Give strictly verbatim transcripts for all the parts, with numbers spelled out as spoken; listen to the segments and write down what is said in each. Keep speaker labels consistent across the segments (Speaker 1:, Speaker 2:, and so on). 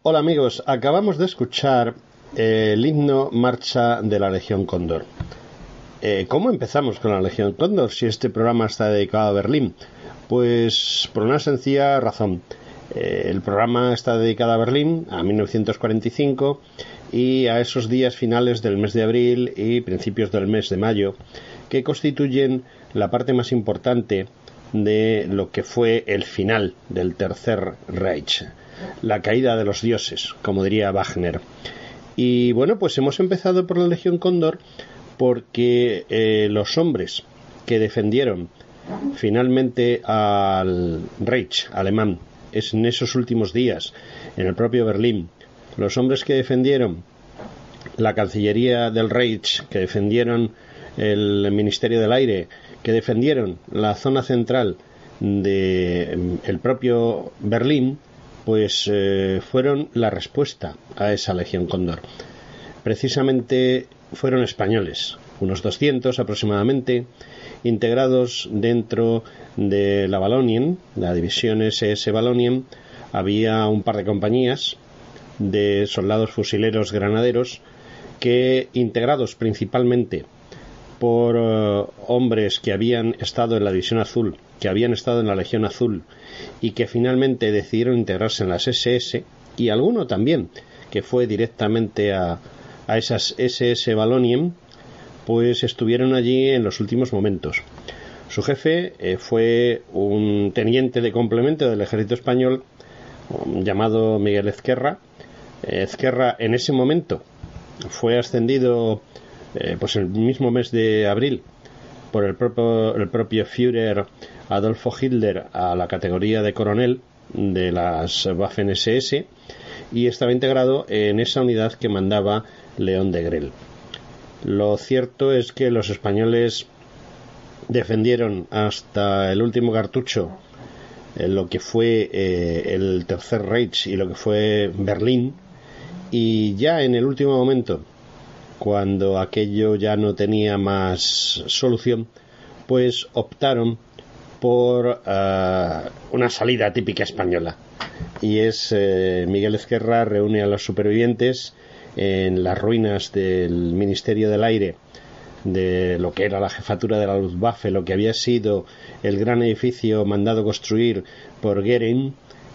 Speaker 1: Hola amigos, acabamos de escuchar eh, el himno Marcha de la Legión Cóndor. Eh, ¿Cómo empezamos con la Legión Cóndor si este programa está dedicado a Berlín? Pues por una sencilla razón. Eh, el programa está dedicado a Berlín, a mil novecientos cuarenta y cinco, y a esos días finales del mes de abril y principios del mes de mayo, que constituyen la parte más importante de lo que fue el final del Tercer Reich, la caída de los dioses, como diría Wagner. Y bueno, pues hemos empezado por la Legión Cóndor porque eh, los hombres que defendieron finalmente al Reich alemán es en esos últimos días, en el propio Berlín, los hombres que defendieron la Cancillería del Reich, que defendieron el Ministerio del Aire, que defendieron la zona central de el propio Berlín, pues eh, fueron la respuesta a esa Legión Cóndor. Precisamente fueron españoles, unos doscientos aproximadamente, integrados dentro de la Wallonien, la división ese ese Wallonien. Había un par de compañías de soldados fusileros granaderos que, integrados principalmente por uh, hombres que habían estado en la División Azul, que habían estado en la Legión Azul y que finalmente decidieron integrarse en las ese ese, y alguno también que fue directamente a, a esas ese ese Wallonien, pues estuvieron allí en los últimos momentos. Su jefe eh, fue un teniente de complemento del ejército español um, llamado Miguel Ezquerra. Eh, Ezquerra en ese momento fue ascendido eh, pues el mismo mes de abril por el propio, el propio Führer Adolfo Hitler a la categoría de coronel de las Waffen ese ese, y estaba integrado en esa unidad que mandaba León de Grell. Lo cierto es que los españoles defendieron hasta el último cartucho eh, lo que fue eh, el Tercer Reich y lo que fue Berlín, y ya en el último momento, cuando aquello ya no tenía más solución, pues optaron por uh, una salida típica española, y es eh, Miguel Ezquerra reúne a los supervivientes en las ruinas del Ministerio del Aire, de lo que era la jefatura de la Luftwaffe, lo que había sido el gran edificio mandado construir por Goering,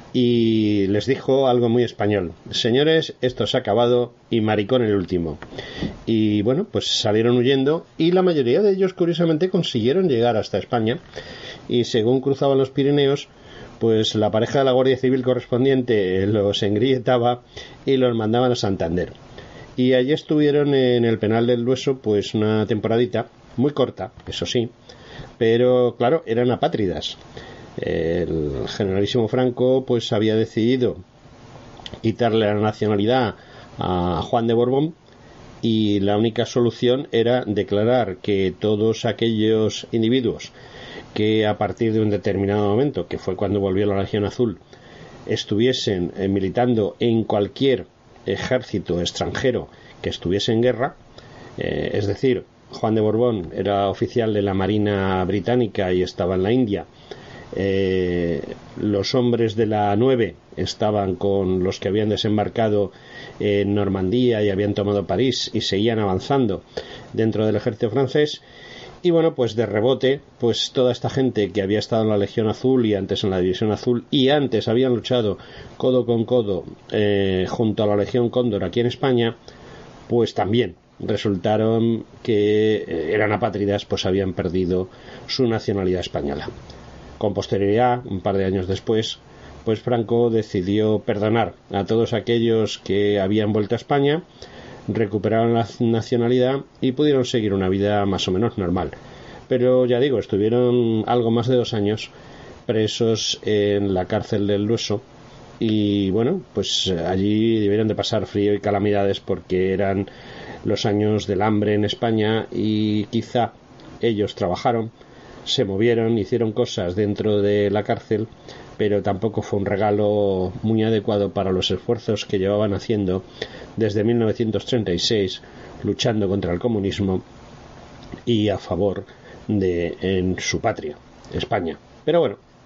Speaker 1: y les dijo algo muy español: señores, esto se ha acabado y maricón el último. Y bueno, pues salieron huyendo, y la mayoría de ellos curiosamente consiguieron llegar hasta España, y según cruzaban los Pirineos, pues la pareja de la Guardia Civil correspondiente los engrietaba y los mandaban a Santander. Y allí estuvieron en el penal del Dueso pues una temporadita, muy corta, eso sí, pero claro, eran apátridas. El generalísimo Franco pues había decidido quitarle la nacionalidad a Juan de Borbón, y la única solución era declarar que todos aquellos individuos que a partir de un determinado momento, que fue cuando volvió la Legión Azul, estuviesen eh, militando en cualquier ejército extranjero que estuviese en guerra, eh, es decir, Juan de Borbón era oficial de la Marina Británica y estaba en la India, eh, los hombres de la nueve estaban con los que habían desembarcado en Normandía y habían tomado París y seguían avanzando dentro del ejército francés. Y bueno, pues de rebote, pues toda esta gente que había estado en la Legión Azul y antes en la División Azul y antes habían luchado codo con codo eh, junto a la Legión Cóndor aquí en España, pues también resultaron que eran apátridas, pues habían perdido su nacionalidad española. Con posterioridad, un par de años después, pues Franco decidió perdonar a todos aquellos que habían vuelto a España, recuperaron la nacionalidad y pudieron seguir una vida más o menos normal. Pero ya digo, estuvieron algo más de dos años presos en la cárcel del Dueso, y bueno, pues allí debieron de pasar frío y calamidades porque eran los años del hambre en España, y quizá ellos trabajaron, se movieron, hicieron cosas dentro de la cárcel, pero tampoco fue un regalo muy adecuado para los esfuerzos que llevaban haciendo desde mil novecientos treinta y seis luchando contra el comunismo y a favor de en su patria, España. Pero bueno,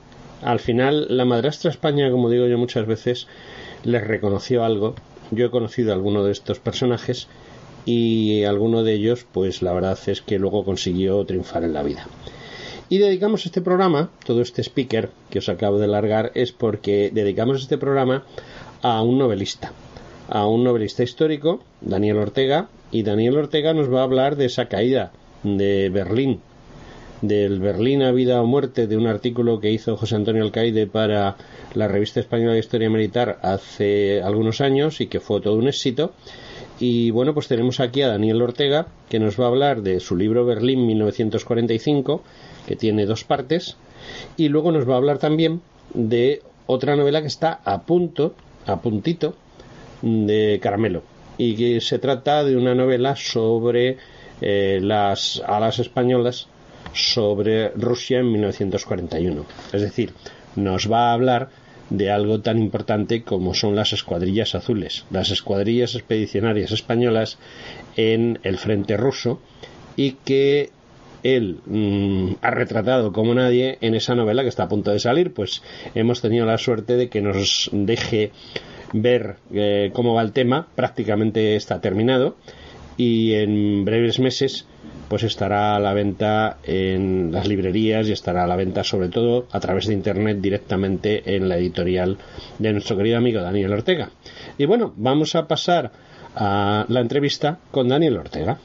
Speaker 1: al final la madrastra España, como digo yo muchas veces, les reconoció algo. Yo he conocido a alguno de estos personajes y alguno de ellos, pues la verdad es que luego consiguió triunfar en la vida. Y dedicamos este programa, todo este speaker que os acabo de largar, es porque dedicamos este programa a un novelista, a un novelista histórico, Daniel Ortega, y Daniel Ortega nos va a hablar de esa caída de Berlín, del Berlín a vida o muerte, de un artículo que hizo José Antonio Alcaide para la Revista Española de Historia Militar hace algunos años y que fue todo un éxito. Y bueno, pues tenemos aquí a Daniel Ortega, que nos va a hablar de su libro Berlín mil novecientos cuarenta y cinco, que tiene dos partes, y luego nos va a hablar también de otra novela que está a punto, a puntito, de caramelo, y que se trata de una novela sobre eh, las alas españolas sobre Rusia en mil novecientos cuarenta y uno. Es decir, nos va a hablar de algo tan importante como son las escuadrillas azules, las escuadrillas expedicionarias españolas en el frente ruso, y que él mmm, ha retratado como nadie en esa novela que está a punto de salir. Pues hemos tenido la suerte de que nos deje ver eh, cómo va el tema. Prácticamente está terminado y en breves meses pues estará a la venta en las librerías y estará a la venta sobre todo a través de internet directamente en la editorial de nuestro querido amigo Daniel Ortega. Y bueno, vamos a pasar a la entrevista con Daniel Ortega.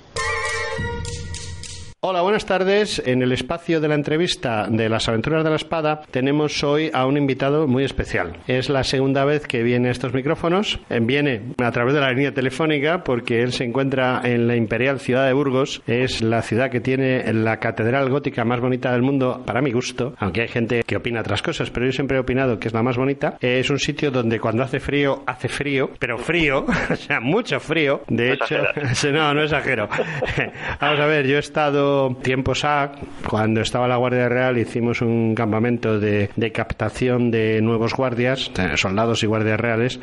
Speaker 1: Hola, buenas tardes. En el espacio de la entrevista de las aventuras de la espada tenemos hoy a un invitado muy especial. Es la segunda vez que viene a estos micrófonos. Viene a través de la línea telefónica porque él se encuentra en la imperial ciudad de Burgos. Es la ciudad que tiene la catedral gótica más bonita del mundo, para mi gusto, aunque hay gente que opina otras cosas, pero yo siempre he opinado que es la más bonita. Es un sitio donde cuando hace frío, hace frío, pero frío, o sea, mucho frío. De hecho, no, no exagero. Vamos a ver, yo he estado tiempos A, cuando estaba la Guardia Real, hicimos un campamento de, de captación de nuevos guardias, soldados y guardias reales,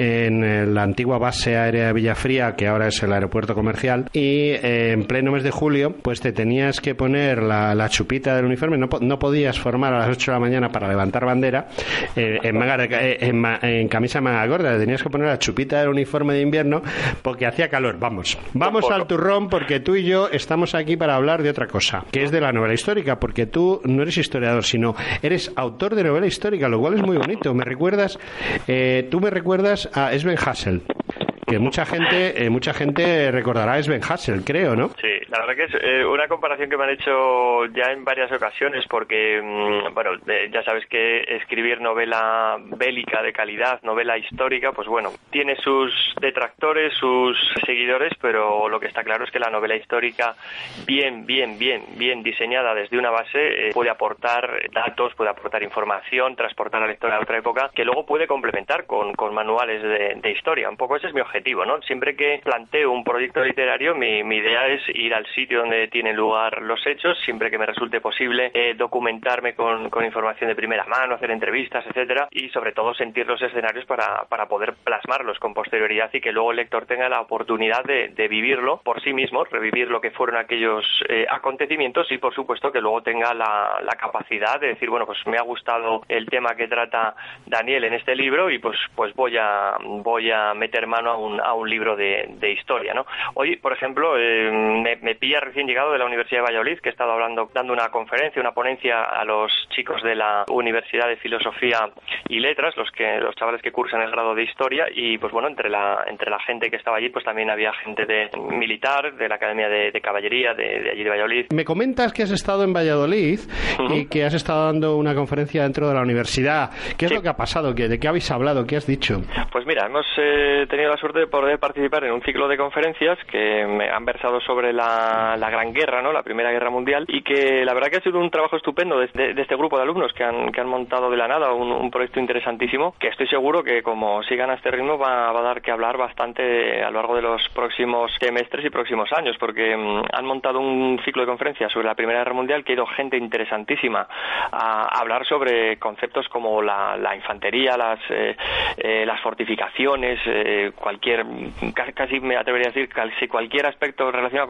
Speaker 1: en la antigua base aérea de Villafría, que ahora es el aeropuerto comercial, y eh, en pleno mes de julio, pues te tenías que poner la, la chupita del uniforme, no, no podías formar a las ocho de la mañana para levantar bandera, eh, en, manga, eh, en, en camisa manga gorda, tenías que poner la chupita del uniforme de invierno porque hacía calor. Vamos, vamos al turrón, porque tú y yo estamos aquí para hablar de otra cosa, que es de la novela histórica, porque tú no eres historiador, sino eres autor de novela histórica, lo cual es muy bonito. Me recuerdas, eh, tú me recuerdas a Sven Hassel, que mucha gente eh, mucha gente recordará a Sven Hassel, creo, ¿no?
Speaker 2: Sí, la verdad que es eh, una comparación que me han hecho ya en varias ocasiones, porque, mmm, bueno, eh, ya sabes que escribir novela bélica de calidad, novela histórica, pues bueno, tiene sus detractores, sus seguidores, pero lo que está claro es que la novela histórica, bien, bien, bien, bien diseñada desde una base, eh, puede aportar datos, puede aportar información, transportar al lector a otra época, que luego puede complementar con, con manuales de, de historia. Un poco ese es mi objetivo, ¿no? Siempre que planteo un proyecto literario, mi, mi idea es ir al sitio donde tienen lugar los hechos, siempre que me resulte posible, eh, documentarme con, con información de primera mano, hacer entrevistas, etcétera, y sobre todo sentir los escenarios para, para poder plasmarlos con posterioridad y que luego el lector tenga la oportunidad de, de vivirlo por sí mismo, revivir lo que fueron aquellos eh, acontecimientos y por supuesto que luego tenga la, la capacidad de decir, bueno, pues me ha gustado el tema que trata Daniel en este libro y pues, pues voy a, voy a meter mano a un, a un libro de, de historia, ¿no? Hoy, por ejemplo, eh, me, me pilla recién llegado de la Universidad de Valladolid, que he estado hablando, dando una conferencia, una ponencia a los chicos de la Universidad de Filosofía y Letras, los que los chavales que cursan el grado de Historia, y pues bueno, entre la entre la gente que estaba allí, pues también había gente de militar, de la Academia de, de Caballería, de, de allí de Valladolid.
Speaker 1: Me comentas que has estado en Valladolid uh-huh. y que has estado dando una conferencia dentro de la universidad. ¿Qué es sí. lo que ha pasado? ¿De qué habéis hablado? ¿Qué has dicho?
Speaker 2: Pues mira, hemos eh, tenido la suerte de poder participar en un ciclo de conferencias que me han versado sobre la, la Gran Guerra, ¿no? La Primera Guerra Mundial, y que la verdad que ha sido un trabajo estupendo de, de, de este grupo de alumnos que han, que han montado de la nada un, un proyecto interesantísimo, que estoy seguro que como sigan a este ritmo va, va a dar que hablar bastante a lo largo de los próximos semestres y próximos años, porque um, han montado un ciclo de conferencias sobre la Primera Guerra Mundial que ha ido gente interesantísima a, a hablar sobre conceptos como la, la infantería, las, eh, eh, las fortificaciones, eh, cualquier, casi me atrevería a decir, casi cualquier aspecto relacionado con la Gran Guerra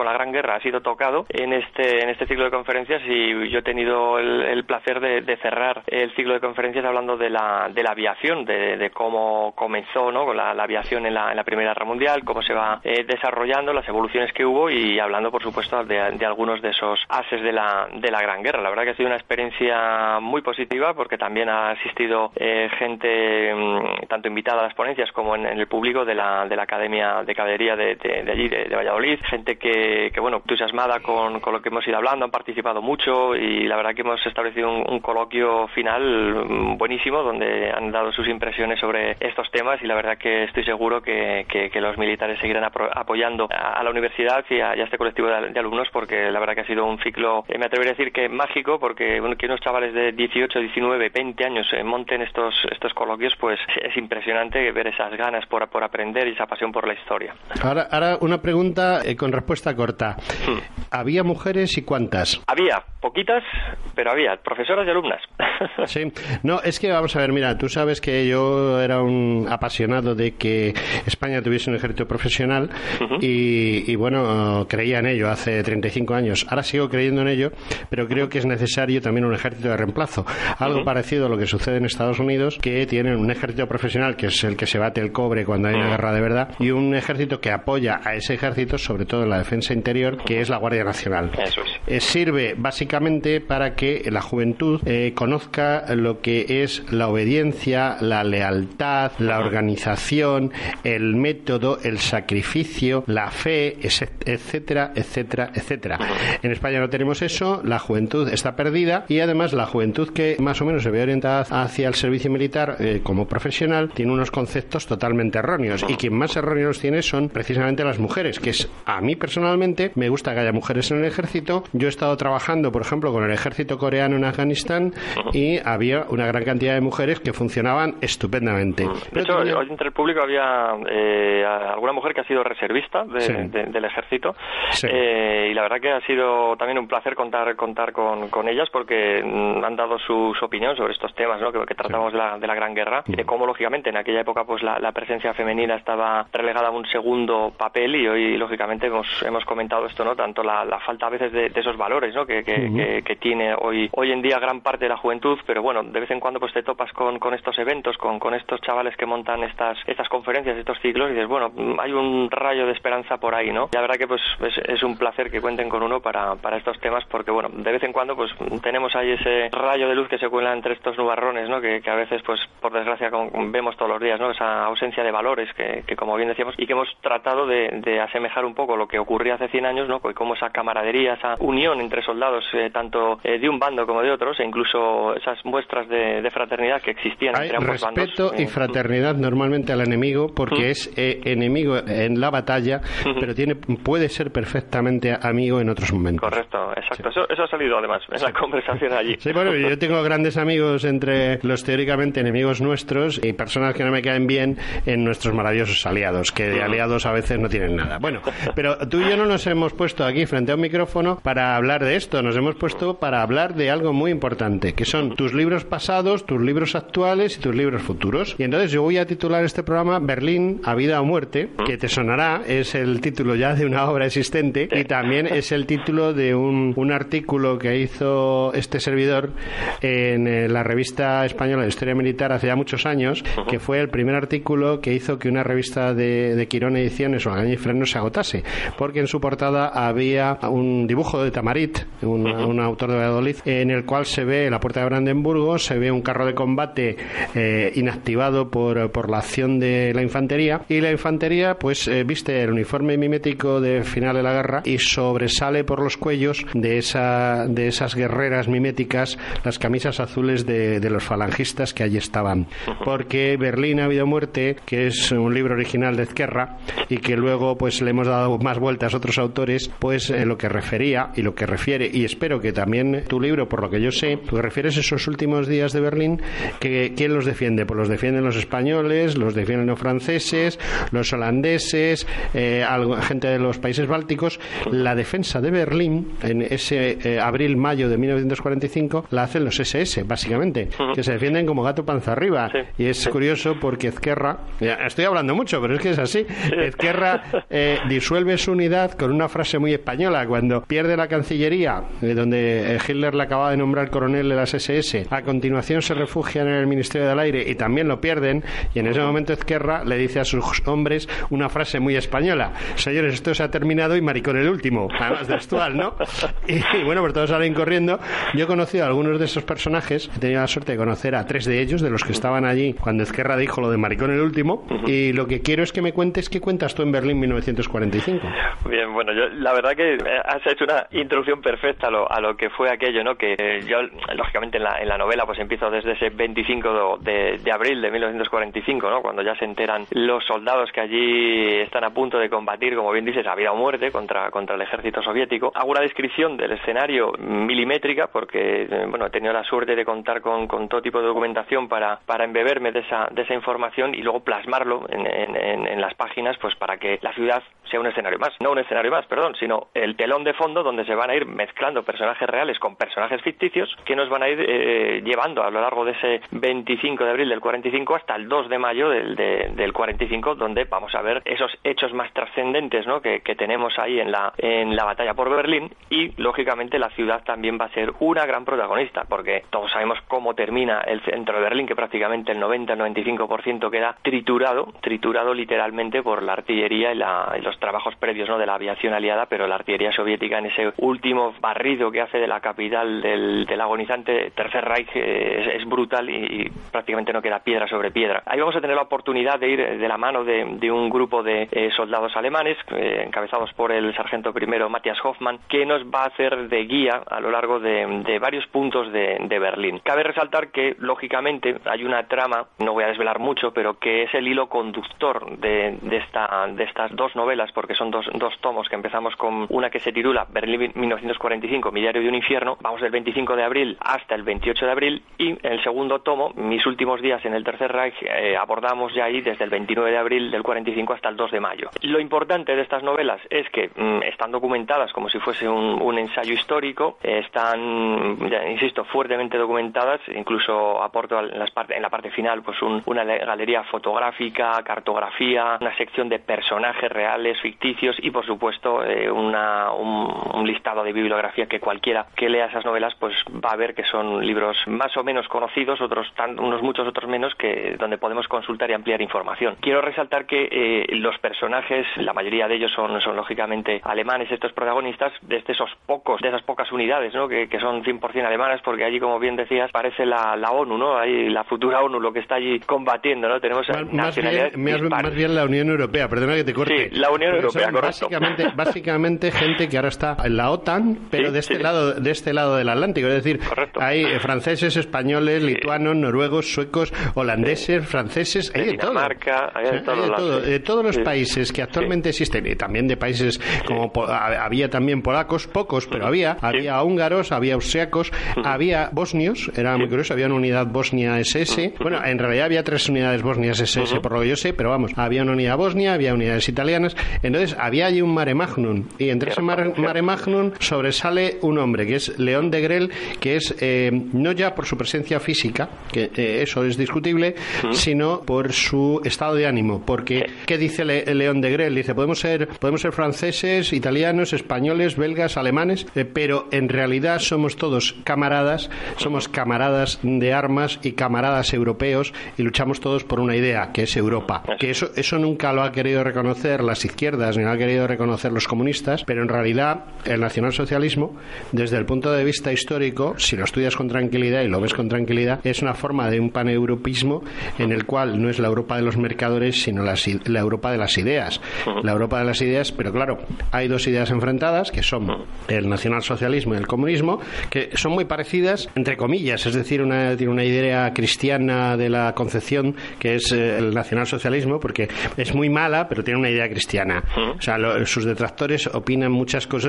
Speaker 2: Guerra ha sido tocado en este en este ciclo de conferencias, y yo he tenido el, el placer de, de cerrar el ciclo de conferencias hablando de la de la aviación, de, de cómo comenzó, ¿no?, con la, la aviación en la, en la Primera Guerra Mundial, cómo se va eh, desarrollando, las evoluciones que hubo, y hablando, por supuesto, de, de algunos de esos ases de la de la Gran Guerra. La verdad que ha sido una experiencia muy positiva, porque también ha asistido eh, gente mmm, tanto invitada a las ponencias como en, en el público de la de la Academia de Caballería de, de, de allí, de, de Valladolid, gente que, que bueno, entusiasmada con, con lo que hemos ido hablando, han participado mucho, y la verdad que hemos establecido un, un coloquio final buenísimo, donde han dado sus impresiones sobre estos temas, y la verdad que estoy seguro que, que, que los militares seguirán apro- apoyando a, a la universidad y a, y a este colectivo de, de alumnos, porque la verdad que ha sido un ciclo, eh, me atrevería a decir que mágico, porque bueno, que unos chavales de dieciocho, diecinueve, veinte años eh, monten estos estos coloquios, pues es impresionante ver esas ganas por, por aprender y esa pasión por la historia.
Speaker 1: Ahora, ahora una pregunta eh, con respuesta corta. Hmm. ¿Había mujeres y cuántas?
Speaker 2: Había, poquitas, pero había, profesoras y alumnas.
Speaker 1: Sí, no, es que vamos a ver, mira, tú sabes que yo era un apasionado de que España tuviese un ejército profesional, uh-huh. y, y bueno, creía en ello hace treinta y cinco años. Ahora sigo creyendo en ello, pero creo que es necesario también un ejército de reemplazo. Algo uh-huh. parecido a lo que sucede en Estados Unidos, que tienen un ejército profesional que es el que se bate el cobre cuando hay una guerra de verdad, y un ejército que apoya a ese ejército, sobre todo en la defensa interior, que es la Guardia Nacional.
Speaker 2: Eso es.
Speaker 1: Eh, sirve básicamente para que la juventud eh, conozca lo que es la obediencia, la lealtad, la organización, el método, el sacrificio, la fe, etcétera, etcétera, etcétera. En España no tenemos eso, la juventud está perdida, y además la juventud que más o menos se ve orientada hacia el servicio militar eh, como profesional tiene unos conceptos totalmente erróneos, y quien más erróneos tiene son precisamente las mujeres, que es, a mí personalmente me gusta que haya mujeres en el ejército. Yo he estado trabajando, por ejemplo, con el ejército coreano en Afganistán, y había una gran cantidad de mujeres que funcionaban estupendamente.
Speaker 2: De hecho, tenía... hoy entre el público había eh, alguna mujer que ha sido reservista de, sí. de, del ejército, sí. eh, y la verdad que ha sido también un placer contar contar con, con ellas, porque han dado su, su opinión sobre estos temas, ¿no?, que, que tratamos sí. de, la, de la Gran Guerra, y de cómo lógicamente en aquella época pues la, la presencia femenina estaba relegada a un segundo papel, y hoy lógicamente hemos hemos comentado esto, ¿no?, tanto la, la falta a veces de, de esos valores, ¿no?, que, que, uh-huh. que, que tiene hoy hoy en día gran parte de la juventud, pero bueno, de vez en cuando pues te topas con, con estos eventos, con, con estos chavales que montan estas estas conferencias, estos ciclos, y dices, bueno, hay un rayo de esperanza por ahí, ¿no? Y la verdad que pues es, es un placer que cuenten con uno para, para estos temas, porque bueno, de vez en cuando pues tenemos ahí ese rayo de luz que se cuela entre estos nubarrones, ¿no?, que, que a veces pues por desgracia vemos todos los días, ¿no?, esa ausencia de valores que, que como bien decíamos, y que hemos tratado de, de asemejar un poco lo que ocurría hace cien años, ¿no?, como esa camaradería, esa unión entre soldados, eh, tanto eh, de un bando como de otros, e incluso esas muestras de, de fraternidad que existían
Speaker 1: hay
Speaker 2: entre ambos bandos.
Speaker 1: Hay respeto y fraternidad normalmente al enemigo, porque uh-huh. es eh, enemigo en la batalla, uh-huh. pero tiene puede ser perfectamente amigo en otros momentos.
Speaker 2: Correcto, exacto. Sí. Eso, eso ha salido además en la conversación allí.
Speaker 1: Sí, bueno, yo tengo grandes amigos entre los teóricamente enemigos nuestros y personas que no me caen bien en nuestros maravillosos aliados, que de aliados a veces no tienen nada. Bueno, pero tú y yo no nos hemos puesto aquí frente a un micrófono para hablar de esto, nos hemos puesto para hablar de algo muy importante, que son tus libros pasados, tus libros actuales y tus libros futuros. Y entonces yo voy a titular este programa Berlín a vida o muerte, que te sonará, es el título ya de una obra existente, y también es el título de un, un artículo que hizo este servidor en la revista española de Historia Militar hace ya muchos años, que fue el primer artículo que hizo que una revista de, de Quirón Ediciones o Agaña y Freno se agotase, porque en su portada había un dibujo de Tamarit, un, un autor de Valladolid, en el cual se ve la puerta de Brandenburgo, se ve un carro de combate eh, inactivado por, por la acción de la infantería, y la infantería pues eh, viste el uniforme mimético de final de la guerra y sobresale por los cuellos de esa de esas guerreras miméticas las camisas azules de, de los falangistas que allí estaban, porque Berlín ha habido muerte, que es un libro original de Ezquerra y que luego pues le hemos dado más vueltas a otros autores, pues en lo que refería, y y lo que refiere, y espero que también tu libro, por lo que yo sé, lo que refieres a esos últimos días de Berlín, que ¿quién los defiende? Pues los defienden los españoles, los defienden los franceses, los holandeses, eh, algo, gente de los países bálticos. La defensa de Berlín en ese eh, abril-mayo de mil novecientos cuarenta y cinco la hacen los ese ese, básicamente, uh-huh. que se defienden como gato panza arriba. Sí, y es sí. curioso porque Ezquerra, ya, estoy hablando mucho, pero es que es así, sí. Ezquerra eh, disuelve su unidad con una frase muy española. Cuando pierde la Cancillería, eh, donde Hitler le acababa de nombrar coronel de las ese ese, a continuación se refugian en el Ministerio del Aire y también lo pierden, y en ese momento Ezquerra le dice a sus hombres una frase muy española: señores, esto se ha terminado y maricón el último, además textual, ¿no? Y, y bueno, pues todos salen corriendo. Yo he conocido a algunos de esos personajes, he tenido la suerte de conocer a tres de ellos, de los que estaban allí cuando Ezquerra dijo lo de maricón el último, uh-huh. y lo que quiero es que me cuentes qué cuentas tú en Berlín mil novecientos cuarenta y cinco.
Speaker 2: Bien, bueno, yo la verdad que has hecho una introducción perfecta a lo, a lo que fue aquello, ¿no? Que eh, yo, lógicamente, en la, en la novela pues empiezo desde ese veinticinco de, de abril de mil novecientos cuarenta y cinco, ¿no? Cuando ya se enteran los soldados que allí están a punto de combatir, como bien dices, a vida o muerte contra, contra el ejército soviético. Hago una descripción del escenario milimétrica porque, eh, bueno, he tenido la suerte de contar con, con todo tipo de documentación para, para embeberme de esa, de esa información y luego plasmarlo en, en, en las páginas, pues para que la ciudad sea un escenario más, no un escenario más, perdón, sino el telón de fondo donde se van a ir mezclando personajes reales con personajes ficticios que nos van a ir eh, llevando a lo largo de ese veinticinco de abril del cuarenta y cinco hasta el dos de mayo del, de, del cuarenta y cinco, donde vamos a ver esos hechos más trascendentes, ¿no? que, que tenemos ahí en la, en la batalla por Berlín, y lógicamente la ciudad también va a ser una gran protagonista, porque todos sabemos cómo termina el centro de Berlín, que prácticamente el noventa al noventa y cinco por ciento queda triturado, triturado literalmente por la artillería y, la, y los trabajos previos, ¿no? de la aviación aliada, pero la artillería soviética en ese último barrido que hace de la capital del, del agonizante Tercer Reich eh, es, es brutal y, y prácticamente no queda piedra sobre piedra. Ahí vamos a tener la oportunidad de ir de la mano de, de un grupo de eh, soldados alemanes eh, encabezados por el sargento primero Matthias Hoffmann, que nos va a hacer de guía a lo largo de, de varios puntos de, de Berlín. Cabe resaltar que lógicamente hay una trama, no voy a desvelar mucho, pero que es el hilo conductor de, de, esta, de estas dos novelas, porque son dos, dos tomos, que empezamos con una que se titula Berlín mil novecientos cuarenta y cinco, Mi diario de un infierno, vamos del veinticinco de abril hasta el veintiocho de abril, y en el segundo tomo, Mis últimos días en el Tercer Reich, eh, abordamos ya ahí desde el veintinueve de abril del cuarenta y cinco hasta el dos de mayo. Lo importante de estas novelas es que mmm, están documentadas como si fuese un, un ensayo histórico, eh, están, ya, insisto, fuertemente documentadas, incluso aporto en, las parte, en la parte final pues un, una galería fotográfica, cartografía, una sección de personajes reales, ficticios y por supuesto eh, una, un, un listado de bibliografía que cualquiera que lea esas novelas pues va a ver que son libros más o menos conocidos, otros tan, unos muchos otros menos, que donde podemos consultar y ampliar información. Quiero resaltar que eh, los personajes, la mayoría de ellos son, son lógicamente alemanes, estos protagonistas, desde esos pocos, de esas pocas unidades, ¿no? que, que son cien por ciento alemanas, porque allí, como bien decías, parece la, la ONU, ¿no? Ahí, la futura ONU, lo que está allí combatiendo, ¿no? Tenemos
Speaker 1: más, nacionalidades más bien, más bien la Unión Europea, perdona que te corte.
Speaker 2: Sí, la Unión Europea, correcto.
Speaker 1: Básicamente, básicamente gente que ahora está en la OTAN, pero sí, de este sí. lado de este lado del Atlántico, es decir, correcto. Hay franceses, españoles, sí. lituanos, noruegos, suecos, holandeses, sí. franceses, hay de todo.
Speaker 2: Marca, hay de,
Speaker 1: todo, hay de, todo, de todos los sí. países que actualmente sí. existen, y también de países como sí. había también polacos, pocos, pero había, sí. había húngaros, había austriacos, sí. había bosnios, era sí. muy curioso, había una unidad Bosnia ese ese, bueno, en realidad había tres unidades bosnias ese ese, uh-huh. por lo que yo sé, pero vamos, había una unidad bosnia, había unidades italianas, entonces había allí un mare magnum, y entre ese mare, mare magnum sobresale un hombre, que es León de Grel, que es, eh, no ya por su presencia física, que eh, eso es discutible, uh-huh. sino por su estado de ánimo, porque, ¿qué dice Le, León de Grel? Dice, podemos ser, podemos ser franceses, italianos, españoles, belgas, alemanes, eh, pero en realidad somos todos camaradas, somos camaradas de armas y camaradas europeos, y luchamos todos por una idea, que es Europa. Que eso, eso nunca lo ha querido reconocer las izquierdas, ni lo ha querido reconocer los comunistas, pero en realidad el nacionalsocialismo, desde el punto de vista histórico, si lo estudias con tranquilidad y lo ves con tranquilidad, es una forma de un paneuropismo en el cual no es la Europa de los mercadores, sino la, la Europa de las ideas. La Europa de las ideas, pero claro, hay dos ideas enfrentadas, que son el nacionalsocialismo y el comunismo, que son muy parecidas, entre comillas, es decir, una, tiene una idea cristiana de la concepción, que es eh, el nacionalsocialismo, porque es muy mala, pero tiene una idea cristiana. O sea, lo, sus detractores opinan muchas cosas, pero no tienen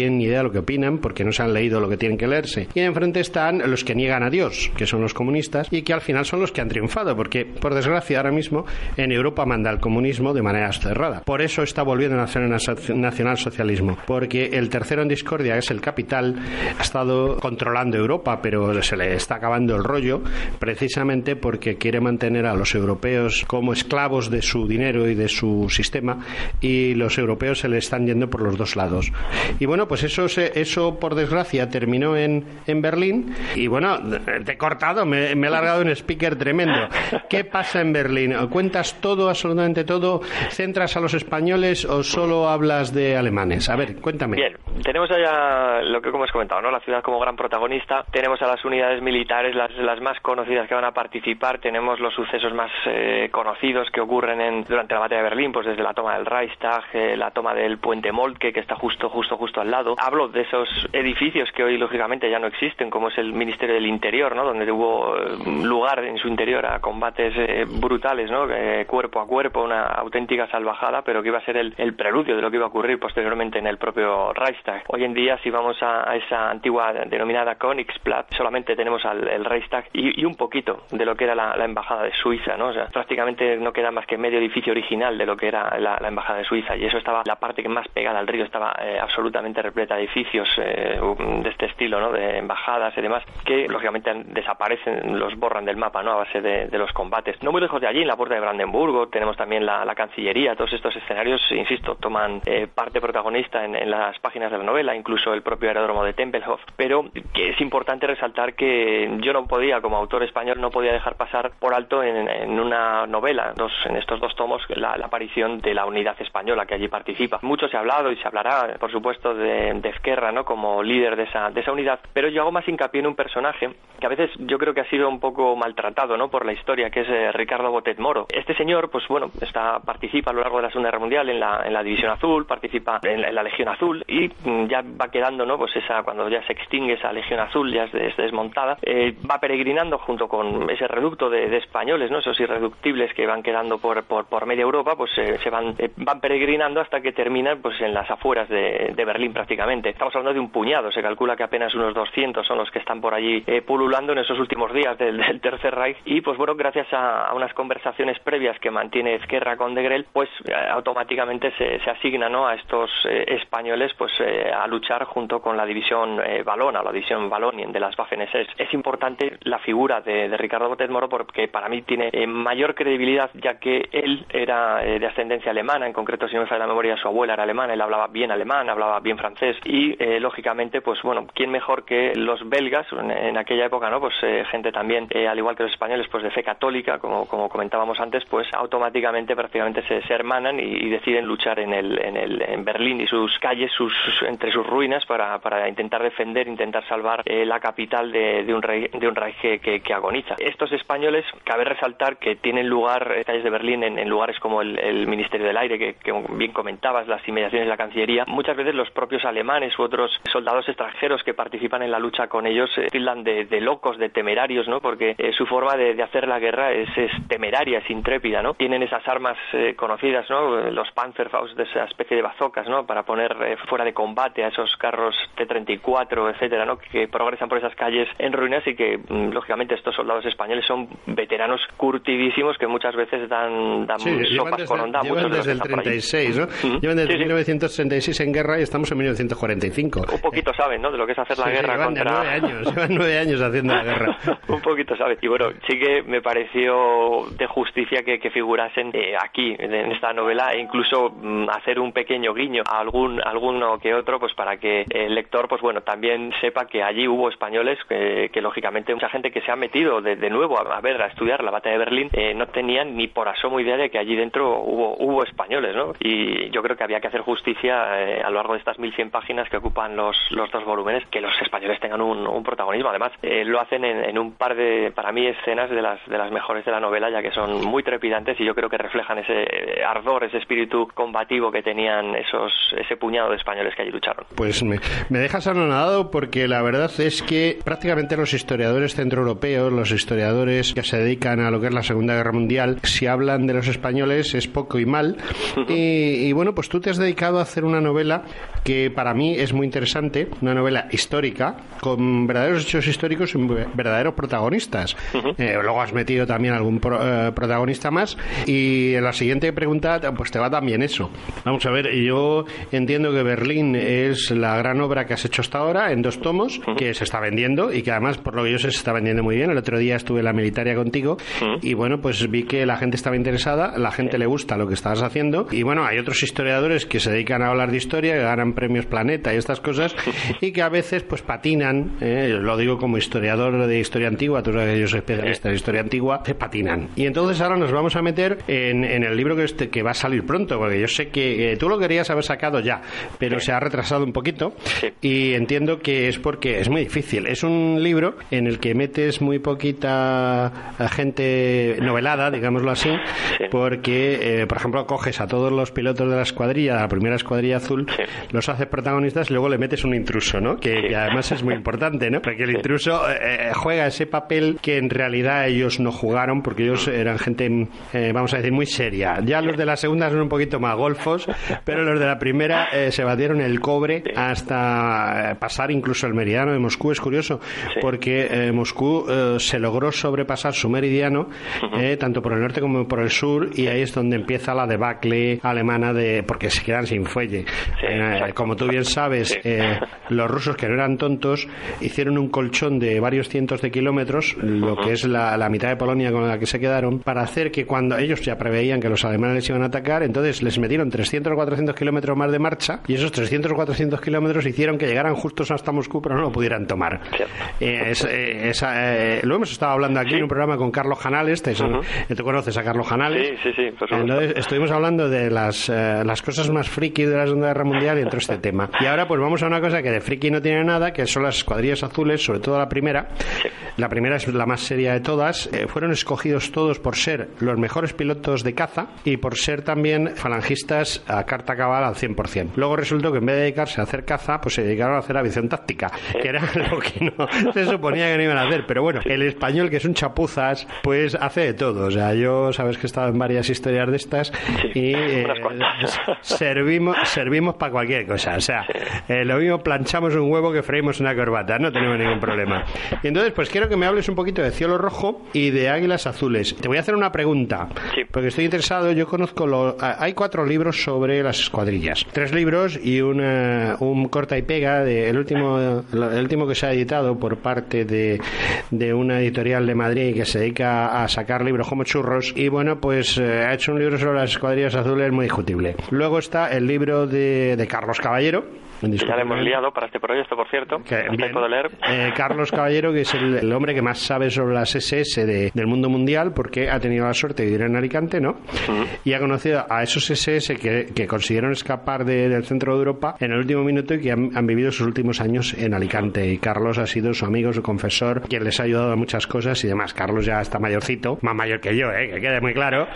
Speaker 1: tienen ni idea de lo que opinan porque no se han leído lo que tienen que leerse. Y enfrente están los que niegan a Dios, que son los comunistas, y que al final son los que han triunfado, porque por desgracia ahora mismo en Europa manda el comunismo de manera cerrada. Por eso está volviendo a nacer el nacionalsocialismo, porque el tercero en discordia, que es el capital, ha estado controlando Europa, pero se le está acabando el rollo, precisamente porque quiere mantener a los europeos como esclavos de su dinero y de su sistema, y los europeos se le están yendo por los dos lados. Y bueno, pues eso se, eso por desgracia terminó en, en Berlín, y bueno, te he cortado, me, me he largado un speaker tremendo. ¿Qué pasa en Berlín? ¿Cuentas todo, absolutamente todo? ¿Centras a los españoles o solo hablas de alemanes? A ver, cuéntame.
Speaker 2: Bien, tenemos allá lo que como has comentado, ¿no? La ciudad como gran protagonista, tenemos a las unidades militares, las, las más conocidas que van a participar, tenemos los sucesos más eh, conocidos que ocurren en, durante la batalla de Berlín, pues desde la toma del Reichstag, eh, la toma del puente Moltke, que está justo, justo, justo al lado. Hablo de esos edificios que hoy lógicamente ya no existen, como es el Ministerio del Interior, ¿no? Donde hubo lugar en su interior a combates eh, brutales, ¿no? Eh, cuerpo a cuerpo, una auténtica salvajada, pero que iba a ser el, el preludio de lo que iba a ocurrir posteriormente en el propio Reichstag. Hoy en día, si vamos a, a esa antigua denominada Königsplatz, solamente tenemos al el Reichstag y, y un poquito de lo que era la, la embajada de Suiza, ¿no? O sea, prácticamente no queda más que medio edificio original de lo que era la, la embajada de Suiza, y eso estaba, la parte que más pegada al río estaba eh, absolutamente repleta de edificios eh, de este estilo, ¿no? De embajadas y demás, que lógicamente desaparecen, los borran del mapa, ¿no? A base de, de los combates. No muy lejos de allí, en la puerta de Brandenburgo, tenemos también la, la Cancillería. Todos estos escenarios, insisto, toman eh, parte protagonista en, en las páginas de la novela, incluso el propio aeródromo de Tempelhof, pero que es importante resaltar que yo no podía, como autor español, no podía dejar pasar por alto en, en una novela, dos, en estos dos tomos, la, la aparición de la unidad española que allí participa. Mucho se ha hablado y se hablará, por supuesto, de, de Ezquerra, ¿no? Como líder de esa, de esa unidad, pero yo hago más hincapié en un personaje que a veces yo creo que ha sido un poco maltratado, ¿no? Por la historia, que es eh, Ricardo Botet Moro. Este señor, pues bueno, está, participa a lo largo de la Segunda Guerra Mundial en la, en la División Azul, participa en la, en la Legión Azul, y mm, ya va quedando, ¿no? Pues esa, cuando ya se extingue esa Legión Azul, ya es, es desmontada, eh, va peregrinando junto con ese reducto de, de españoles, ¿no? Esos irreductibles que van quedando por, por, por media Europa, pues eh, se van, eh, van peregrinando hasta que terminan pues en las afueras de, de Berlín prácticamente. Estamos hablando de un puñado, se calcula que apenas unos doscientos son los que están por allí eh, pululando en esos últimos días del, del Tercer Reich, y pues bueno, gracias a, a unas conversaciones previas que mantiene Ezquerra con de Grell, pues eh, automáticamente se, se asigna, ¿no? A estos eh, españoles pues eh, a luchar junto con la división eh, valona, o la división Valonien de las Waffen ese ese. Es importante la figura de, de Ricardo Botet Moro porque para mí tiene eh, mayor credibilidad, ya que él era eh, de ascendencia alemana, en concreto, si no me falla la memoria, su abuela era alemana, él hablaba bien alemán, hablaba bien francés, y eh, lógicamente, pues bueno, ¿quién mejor que los belgas en, en aquella época, ¿no? Pues eh, gente también, eh, al igual que los españoles, pues de fe católica, como, como comentábamos antes, pues automáticamente prácticamente se, se hermanan y, y deciden luchar en el, en el en Berlín y sus calles, sus entre sus ruinas para, para intentar defender, intentar salvar eh, la capital de, de un rey, de un Reich que, que, que agoniza. Estos españoles, cabe resaltar que tienen lugar, eh, calles de Berlín, en, en lugares como el, el Ministerio del Aire, que, que bien comentabas, las inmediaciones de la Cancillería. Muchas veces los propios alemanes u otros soldados extranjeros que participan en la lucha con ellos eh, tildan de, de locos, de temerarios, ¿no? Porque eh, su forma de, de hacer la guerra es, es temeraria, es intrépida, ¿no? Tienen esas armas eh, conocidas, ¿no? Los Panzerfaust, de esa especie de bazocas, ¿no? Para poner eh, fuera de combate a esos carros T treinta y cuatro, etcétera, ¿no? Que progresan por esas calles en ruinas y que, mm, lógicamente, estos soldados españoles son veteranos curtidísimos que muchas veces dan, dan
Speaker 1: sí,
Speaker 2: sopas
Speaker 1: desde,
Speaker 2: con onda.
Speaker 1: Llevan desde el treinta y seis, ¿no? Uh-huh. Llevan desde sí, mil novecientos treinta y seis en guerra y estamos en mil novecientos cuarenta y cinco.
Speaker 2: Un poquito saben, ¿no? De lo que es hacer la
Speaker 1: sí,
Speaker 2: guerra
Speaker 1: llevan
Speaker 2: contra...
Speaker 1: nueve años, llevan nueve años haciendo la guerra.
Speaker 2: Un poquito saben. Y bueno, sí que me pareció de justicia que, que figurasen eh, aquí, en esta novela, e incluso mm, hacer un pequeño guiño a algún alguno que otro, pues para que el lector, pues bueno, también sepa que allí hubo españoles que, que lógicamente mucha gente que se ha metido de, de nuevo a, a ver, a estudiar la batalla de Berlín, eh, no tenían ni por asomo idea de que allí dentro hubo hubo españoles, ¿no? Y yo creo que había que hacer justicia eh, a lo largo de estas mil cien páginas que ocupan los, los dos volúmenes, que los españoles tengan un, un protagonismo. Además, eh, lo hacen en, en un par de, para mí, escenas de las de las mejores de la novela, ya que son muy trepidantes y yo creo que reflejan ese ardor, ese espíritu combativo que tenían esos ese puñado de españoles que allí lucharon.
Speaker 1: Pues me, me dejas anonadado porque la verdad es que prácticamente los historiadores centroeuropeos, los historiadores que se dedican a lo que es la Segunda Guerra Mundial, si hablan de los españoles es poco y mal. Uh-huh. y, y bueno, pues tú te has dedicado a hacer una novela que que para mí es muy interesante, una novela histórica con verdaderos hechos históricos y verdaderos protagonistas. Uh-huh. Eh, luego has metido también algún pro, eh, protagonista más, y en la siguiente pregunta pues te va también eso. Vamos a ver, yo entiendo que Berlín es la gran obra que has hecho hasta ahora en dos tomos, uh-huh. que se está vendiendo y que además, por lo que yo sé, se está vendiendo muy bien. El otro día estuve en la Militaria contigo uh-huh. y bueno, pues vi que la gente estaba interesada, la gente uh-huh. le gusta lo que estabas haciendo, y bueno, hay otros historiadores que se dedican a hablar de historia, que ganan premios Planeta y estas cosas, y que a veces pues patinan, eh, lo digo como historiador de historia antigua, tú sabes que yo soy especialista en historia antigua, se patinan. Y entonces ahora nos vamos a meter en, en el libro que, este, que va a salir pronto, porque yo sé que eh, tú lo querías haber sacado ya, pero se ha retrasado un poquito, y entiendo que es porque es muy difícil. Es un libro en el que metes muy poquita gente novelada, digámoslo así, porque, eh, por ejemplo, coges a todos los pilotos de la escuadrilla, la primera escuadrilla azul, los haces protagonistas y luego le metes un intruso, ¿no? Que, que además es muy importante, ¿no? Porque el intruso eh, juega ese papel que en realidad ellos no jugaron, porque ellos eran gente, eh, vamos a decir, muy seria. Ya los de la segunda son un poquito más golfos, pero los de la primera eh, se batieron el cobre hasta pasar incluso el meridiano de Moscú. Es curioso, porque eh, Moscú eh, se logró sobrepasar su meridiano, eh, tanto por el norte como por el sur, y ahí es donde empieza la debacle alemana, de porque se quedan sin fuelle. Eh, como tú bien sabes, eh, los rusos, que no eran tontos, hicieron un colchón de varios cientos de kilómetros, lo que es la, la mitad de Polonia con la que se quedaron, para hacer que cuando ellos ya preveían que los alemanes les iban a atacar, entonces les metieron trescientos o cuatrocientos kilómetros más de marcha, y esos trescientos o cuatrocientos kilómetros hicieron que llegaran justos hasta Moscú, pero no lo pudieran tomar. Eh, es, eh, esa, eh, lo hemos estado hablando aquí sí. en un programa con Carlos Canales. ¿Te, uh-huh. ¿Tú conoces a Carlos Canales?
Speaker 2: Sí, sí, sí. Pues
Speaker 1: entonces estuvimos hablando de las, eh, las cosas más friki de la Segunda Guerra Mundial y entró este tema. Y ahora pues vamos a una cosa que de friki no tiene nada, que son las escuadrillas azules, sobre todo la primera. Sí. La primera es la más seria de todas. Eh, fueron escogidos todos por ser los mejores pilotos de caza y por ser también falangistas a carta cabal al cien por ciento. Luego resultó que en vez de dedicarse a hacer caza, pues se dedicaron a hacer aviación táctica, sí. que era lo que no se suponía que no iban a hacer. Pero bueno, el español, que es un chapuzas, pues hace de todo. O sea, yo sabes que he estado en varias historias de estas
Speaker 2: sí.
Speaker 1: y eh, servimos servimos para cualquier cosa. O sea, eh, lo mismo planchamos un huevo que freímos una corbata, no tenemos ningún problema. Y entonces, pues quiero que me hables un poquito de Cielo Rojo y de Águilas Azules. Te voy a hacer una pregunta,
Speaker 2: sí.
Speaker 1: porque estoy interesado. Yo conozco, lo, hay cuatro libros sobre las escuadrillas, tres libros y una, un corta y pega de el último, el último que se ha editado por parte de, de una editorial de Madrid que se dedica a sacar libros como churros, y bueno, pues eh, ha hecho un libro sobre las escuadrillas azules muy discutible. Luego está el libro de, de Carlos Caballero,
Speaker 2: ya le hemos liado para este proyecto, por cierto.
Speaker 1: Que, bien,
Speaker 2: puedo leer.
Speaker 1: Eh, Carlos Caballero, que es el, el hombre que más sabe sobre las ese ese de, del mundo mundial, porque ha tenido la suerte de vivir en Alicante, ¿no? Uh-huh. Y ha conocido a esos ese ese que, que consiguieron escapar de, del centro de Europa en el último minuto y que han, han vivido sus últimos años en Alicante. Y Carlos ha sido su amigo, su confesor, quien les ha ayudado a muchas cosas y demás. Carlos ya está mayorcito, más mayor que yo, ¿eh? Que quede muy claro.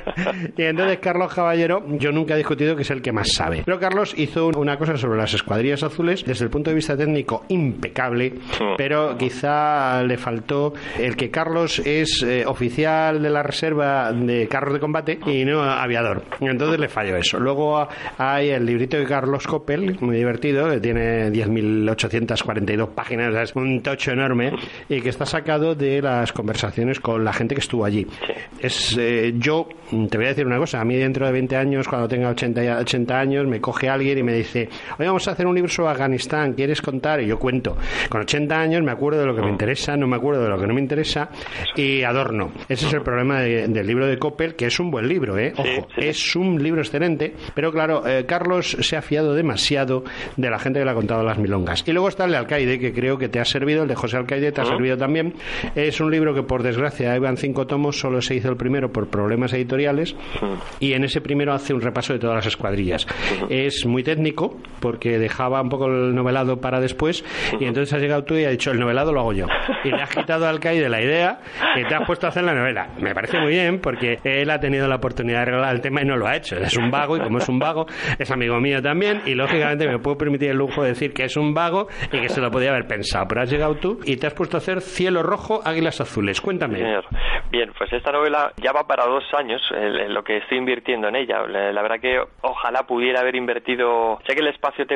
Speaker 1: Y entonces Carlos Caballero, yo nunca he discutido que es el que más sabe. Pero Carlos hizo una cosa sobre las escuadrillas azules desde el punto de vista técnico impecable, pero quizá le faltó el que Carlos es eh, oficial de la reserva de carros de combate y no aviador. Entonces le falló eso. Luego hay el librito de Carlos Coppel, muy divertido, que tiene diez mil ochocientas cuarenta y dos páginas, es un tocho enorme, y que está sacado de las conversaciones con la gente que estuvo allí. Es eh, yo te voy a decir una cosa, a mí dentro de veinte años, cuando tenga ochenta, ochenta años, me coge alguien y me dice, oye, vamos a hacer un libro sobre Afganistán, ¿quieres contar? Y yo cuento. Con ochenta años me acuerdo de lo que me interesa, no me acuerdo de lo que no me interesa, y adorno. Ese es el problema de, del libro de Coppel, que es un buen libro, ¿eh? Ojo, sí, sí. Es un libro excelente, pero claro, eh, Carlos se ha fiado demasiado de la gente que le ha contado las milongas. Y luego está el de Alcaide, que creo que te ha servido, el de José Alcaide te ha uh-huh. servido también. Es un libro que, por desgracia, iban cinco tomos, solo se hizo el primero por problemas editoriales, uh-huh. y en ese primero hace un repaso de todas las escuadrillas. Uh-huh. Es muy técnico, porque dejaba un poco el novelado para después, uh-huh. y entonces has llegado tú y has dicho, el novelado lo hago yo. Y le has quitado al Alcaide la idea y te has puesto a hacer la novela. Me parece muy bien, porque él ha tenido la oportunidad de arreglar el tema y no lo ha hecho. Es un vago, y como es un vago, es amigo mío también, y lógicamente me puedo permitir el lujo de decir que es un vago y que se lo podía haber pensado. Pero has llegado tú y te has puesto a hacer Cielo Rojo, Águilas Azules. Cuéntame. Señor.
Speaker 2: Bien, pues esta novela ya va para dos años, en lo que estoy invirtiendo en ella. La verdad que ojalá pudiera haber invertido... Sé que el espacio-tiempo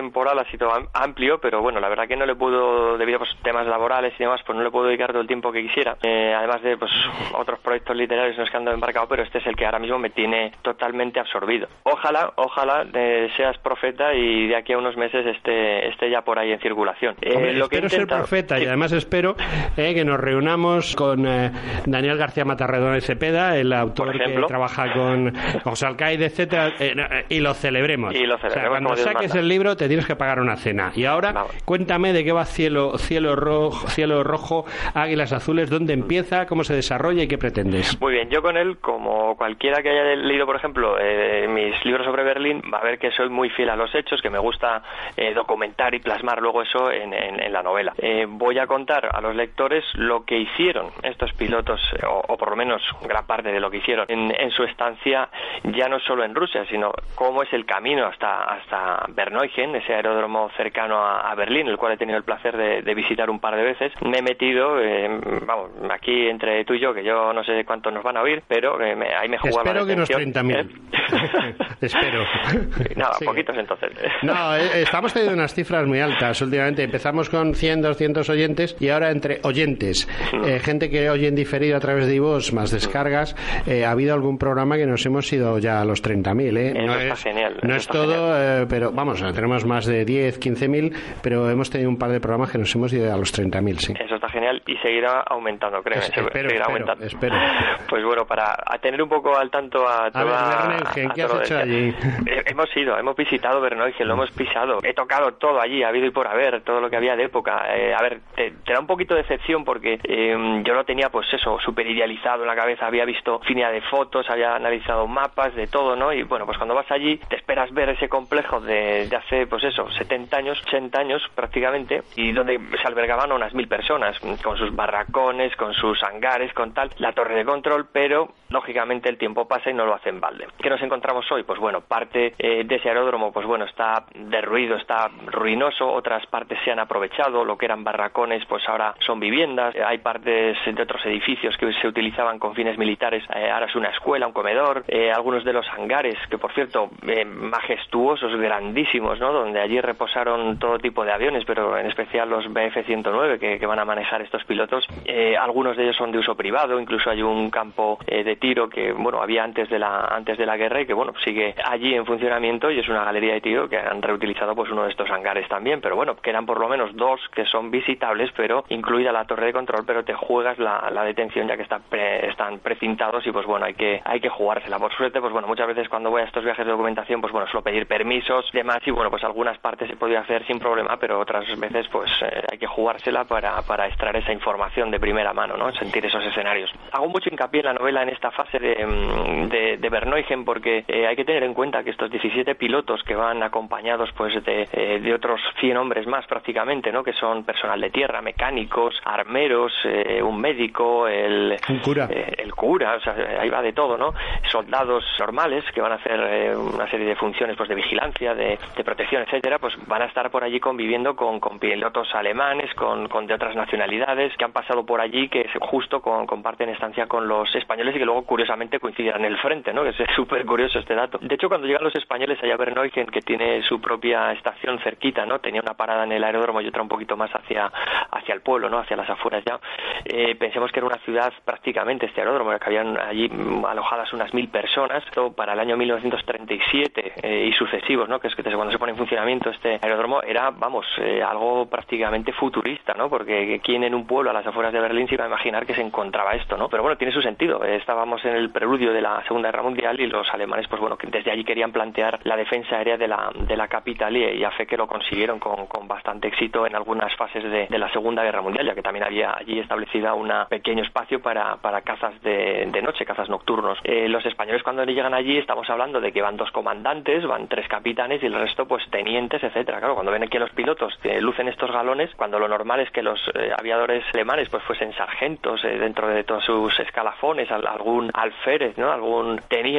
Speaker 2: temporal ha sido amplio, pero bueno, la verdad que no le puedo, debido a pues, temas laborales y demás, pues no le puedo dedicar todo el tiempo que quisiera, eh, además de pues otros proyectos literarios en los que ando embarcado, pero este es el que ahora mismo me tiene totalmente absorbido. Ojalá, ojalá eh, seas profeta y de aquí a unos meses esté, esté ya por ahí en circulación. Eh,
Speaker 1: Hombre,
Speaker 2: lo
Speaker 1: espero
Speaker 2: que
Speaker 1: ser
Speaker 2: intenta...
Speaker 1: profeta, y además espero eh, que nos reunamos con eh, Daniel García Matarredón de Cepeda, el autor que trabaja con José Alcaide, etcétera, eh, y lo celebremos.
Speaker 2: Y lo celebremos,
Speaker 1: o sea, cuando saques
Speaker 2: manda.
Speaker 1: el libro te tienes que pagar una cena. Y ahora Vamos. cuéntame de qué va Cielo, Cielo Rojo, Cielo Rojo, Águilas Azules, dónde empieza, cómo se desarrolla y qué pretendes.
Speaker 2: Muy bien, yo con él, como cualquiera que haya leído, por ejemplo, eh, mis libros sobre Berlín, va a ver que soy muy fiel a los hechos, que me gusta eh, documentar y plasmar luego eso en, en, en la novela. Eh, voy a contar a los lectores lo que hicieron estos pilotos, o, o por lo menos gran parte de lo que hicieron en, en su estancia, ya no solo en Rusia, sino cómo es el camino hasta, hasta Berneuchen, ese aeródromo cercano a, a Berlín, el cual he tenido el placer de, de visitar un par de veces. Me he metido, eh, vamos, aquí entre tú y yo, que yo no sé cuántos nos van a oír, pero eh, me, ahí me jugaba
Speaker 1: Espero
Speaker 2: la
Speaker 1: que unos treinta mil.
Speaker 2: ¿Eh?
Speaker 1: Espero.
Speaker 2: Nada,
Speaker 1: sí.
Speaker 2: Poquitos entonces.
Speaker 1: No, eh, estamos teniendo unas cifras muy altas últimamente. Empezamos con cien, doscientos oyentes y ahora entre oyentes, eh, gente que oye en diferido a través de iVoox, más descargas, eh, ha habido algún programa que nos hemos ido ya a los treinta mil. ¿eh?
Speaker 2: Eso
Speaker 1: no
Speaker 2: está
Speaker 1: es,
Speaker 2: genial.
Speaker 1: No es todo, eh, pero vamos, tenemos más de diez, quince mil, pero hemos tenido un par de programas que nos hemos ido a los treinta mil, sí.
Speaker 2: Eso está genial y seguirá aumentando, créeme.
Speaker 1: Es, espero,
Speaker 2: seguirá
Speaker 1: espero,
Speaker 2: aumentando.
Speaker 1: espero.
Speaker 2: Pues bueno, para tener un poco al tanto a toda...
Speaker 1: A ver, Berneuchen, ¿qué has hecho allí?
Speaker 2: Hemos ido, hemos visitado Berneuchen, lo hemos pisado. He tocado todo allí, ha habido y por haber, todo lo que había de época. Eh, a ver, te, te da un poquito de decepción porque eh, yo lo tenía, pues eso, súper idealizado en la cabeza. Había visto infinidad de fotos, había analizado mapas, de todo, ¿no? Y bueno, pues cuando vas allí te esperas ver ese complejo de, de hace, pues eso, setenta años, ochenta años prácticamente, y donde se albergaban unas mil personas, con sus barracones, con sus hangares, con tal, la torre de control, pero lógicamente el tiempo pasa y no lo hace en balde. ¿Qué nos encontramos hoy? Pues bueno, parte eh, de ese aeródromo, pues bueno, está derruido, está ruinoso, otras partes se han aprovechado, lo que eran barracones, pues ahora son viviendas, eh, hay partes de otros edificios que se utilizaban con fines militares, eh, ahora es una escuela, un comedor, eh, algunos de los hangares, que por cierto, eh, majestuosos, grandísimos, ¿no? Donde allí reposaron todo tipo de aviones, pero en especial los B F ciento nueve que, que van a manejar estos pilotos, eh, algunos de ellos son de uso privado, incluso hay un campo eh, de tiro que, bueno, había antes de la antes de la guerra y que, bueno, sigue allí en funcionamiento y es una galería de tiro que han reutilizado pues uno de estos hangares también, pero bueno, quedan por lo menos dos que son visitables, pero incluida la torre de control, pero te juegas la, la detención ya que está pre, están precintados y pues bueno, hay que hay que jugársela. Por suerte, pues bueno, muchas veces cuando voy a estos viajes de documentación, pues bueno, suelo pedir permisos, demás, y bueno, pues algunas partes se podía hacer sin problema, pero otras veces pues eh, hay que jugársela para, para extraer esa información de primera mano, ¿no? Sentir esos escenarios. Hago mucho hincapié en la novela en esta fase de, de, de Berneuchen porque eh, hay que tener en cuenta que estos diecisiete pilotos que van acompañados pues de, eh, de otros cien hombres más prácticamente, ¿no? Que son personal de tierra, mecánicos, armeros, eh, un médico, el,
Speaker 1: un cura.
Speaker 2: Eh, el cura, o sea, ahí va de todo, ¿no? Soldados normales que van a hacer eh, una serie de funciones pues de vigilancia, de, de protección, etcétera, pues van a estar por allí conviviendo con, con pilotos alemanes, con, con de otras nacionalidades que han pasado por allí, que justo con, comparten estancia con los españoles y que luego curiosamente coinciden en el frente, ¿no? Que es súper curioso este dato. De hecho, cuando llegan los españoles allá a Berneuchen, que tiene su propia estación cerquita, ¿no? Tenía una parada en el aeródromo y otra un poquito más hacia hacia el pueblo, ¿no? Hacia las afueras ya. Eh, pensemos que era una ciudad prácticamente este aeródromo, que habían allí alojadas unas mil personas. Esto para el año mil novecientos treinta y siete eh, y sucesivos, ¿no? Que es que desde cuando se pone en funcionamiento este aeródromo era, vamos, eh, algo prácticamente futurista, ¿no? Porque quién en un pueblo a las afueras de Berlín se iba a imaginar que se encontraba esto, ¿no? Pero bueno, tiene su sentido. Eh, estábamos en el preludio de la Segunda Guerra Mundial y los alemanes, pues bueno, que desde allí querían plantear la defensa aérea de la de la capital y, y a fe que lo consiguieron con, con bastante éxito en algunas fases de, de la Segunda Guerra Mundial, ya que también había allí establecida un pequeño espacio para, para cazas de, de noche, cazas nocturnos. Eh, los españoles cuando llegan allí estamos hablando de que van dos comandantes, van tres capitanes y el resto pues tenientes, etcétera. Claro, cuando ven aquí a los pilotos que lucen estos galones, cuando lo normal es que los eh, aviadores alemanes pues fuesen sargentos eh, dentro de todos sus escalafones, al, algún alférez, ¿no? Algún teniente, pues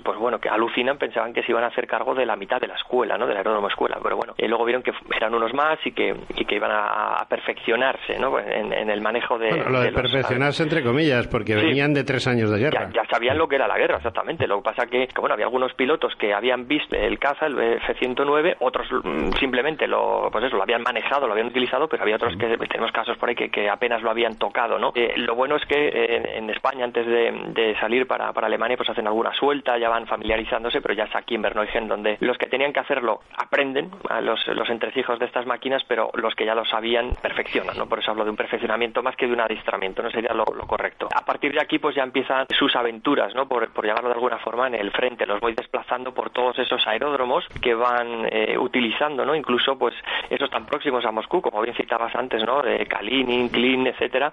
Speaker 2: pues bueno, que alucinan, pensaban que se iban a hacer cargo de la mitad de la escuela, ¿no? Del aeródromo escuela, pero bueno, eh, luego vieron que eran unos más y que, y que iban a, a perfeccionarse, ¿no? En, en el manejo de...
Speaker 1: Bueno, lo de, de perfeccionarse los, entre comillas, porque sí, venían de tres años de guerra.
Speaker 2: Ya, ya sabían lo que era la guerra, exactamente. Lo que pasa que, que bueno, había algunos pilotos que habían visto el caza, el F ciento nueve, otros simplemente lo, pues eso, lo habían manejado, lo habían utilizado, pero había otros que tenemos casos por ahí que, que apenas lo habían tocado, ¿no? Eh, lo bueno es que eh, en España, antes de, de salir para, para Alemania, pues hacen alguna suelta, ya van familiarizándose, pero ya es aquí en Berneuchen donde los que tenían que hacerlo aprenden, a los, los entresijos de estas máquinas, pero los que ya lo sabían perfeccionan, ¿no? Por eso hablo de un perfeccionamiento más que de un adiestramiento, no sería lo, lo correcto. A partir de aquí, pues ya empiezan sus aventuras, ¿no? Por, por llamarlo de alguna forma, en el frente. Los voy desplazando por todos esos aeródromos que van eh, utilizando, ¿no? Incluso, pues, esos tan próximos a Moscú, como bien citabas antes, ¿no? De Kalinin, Klin, etcétera.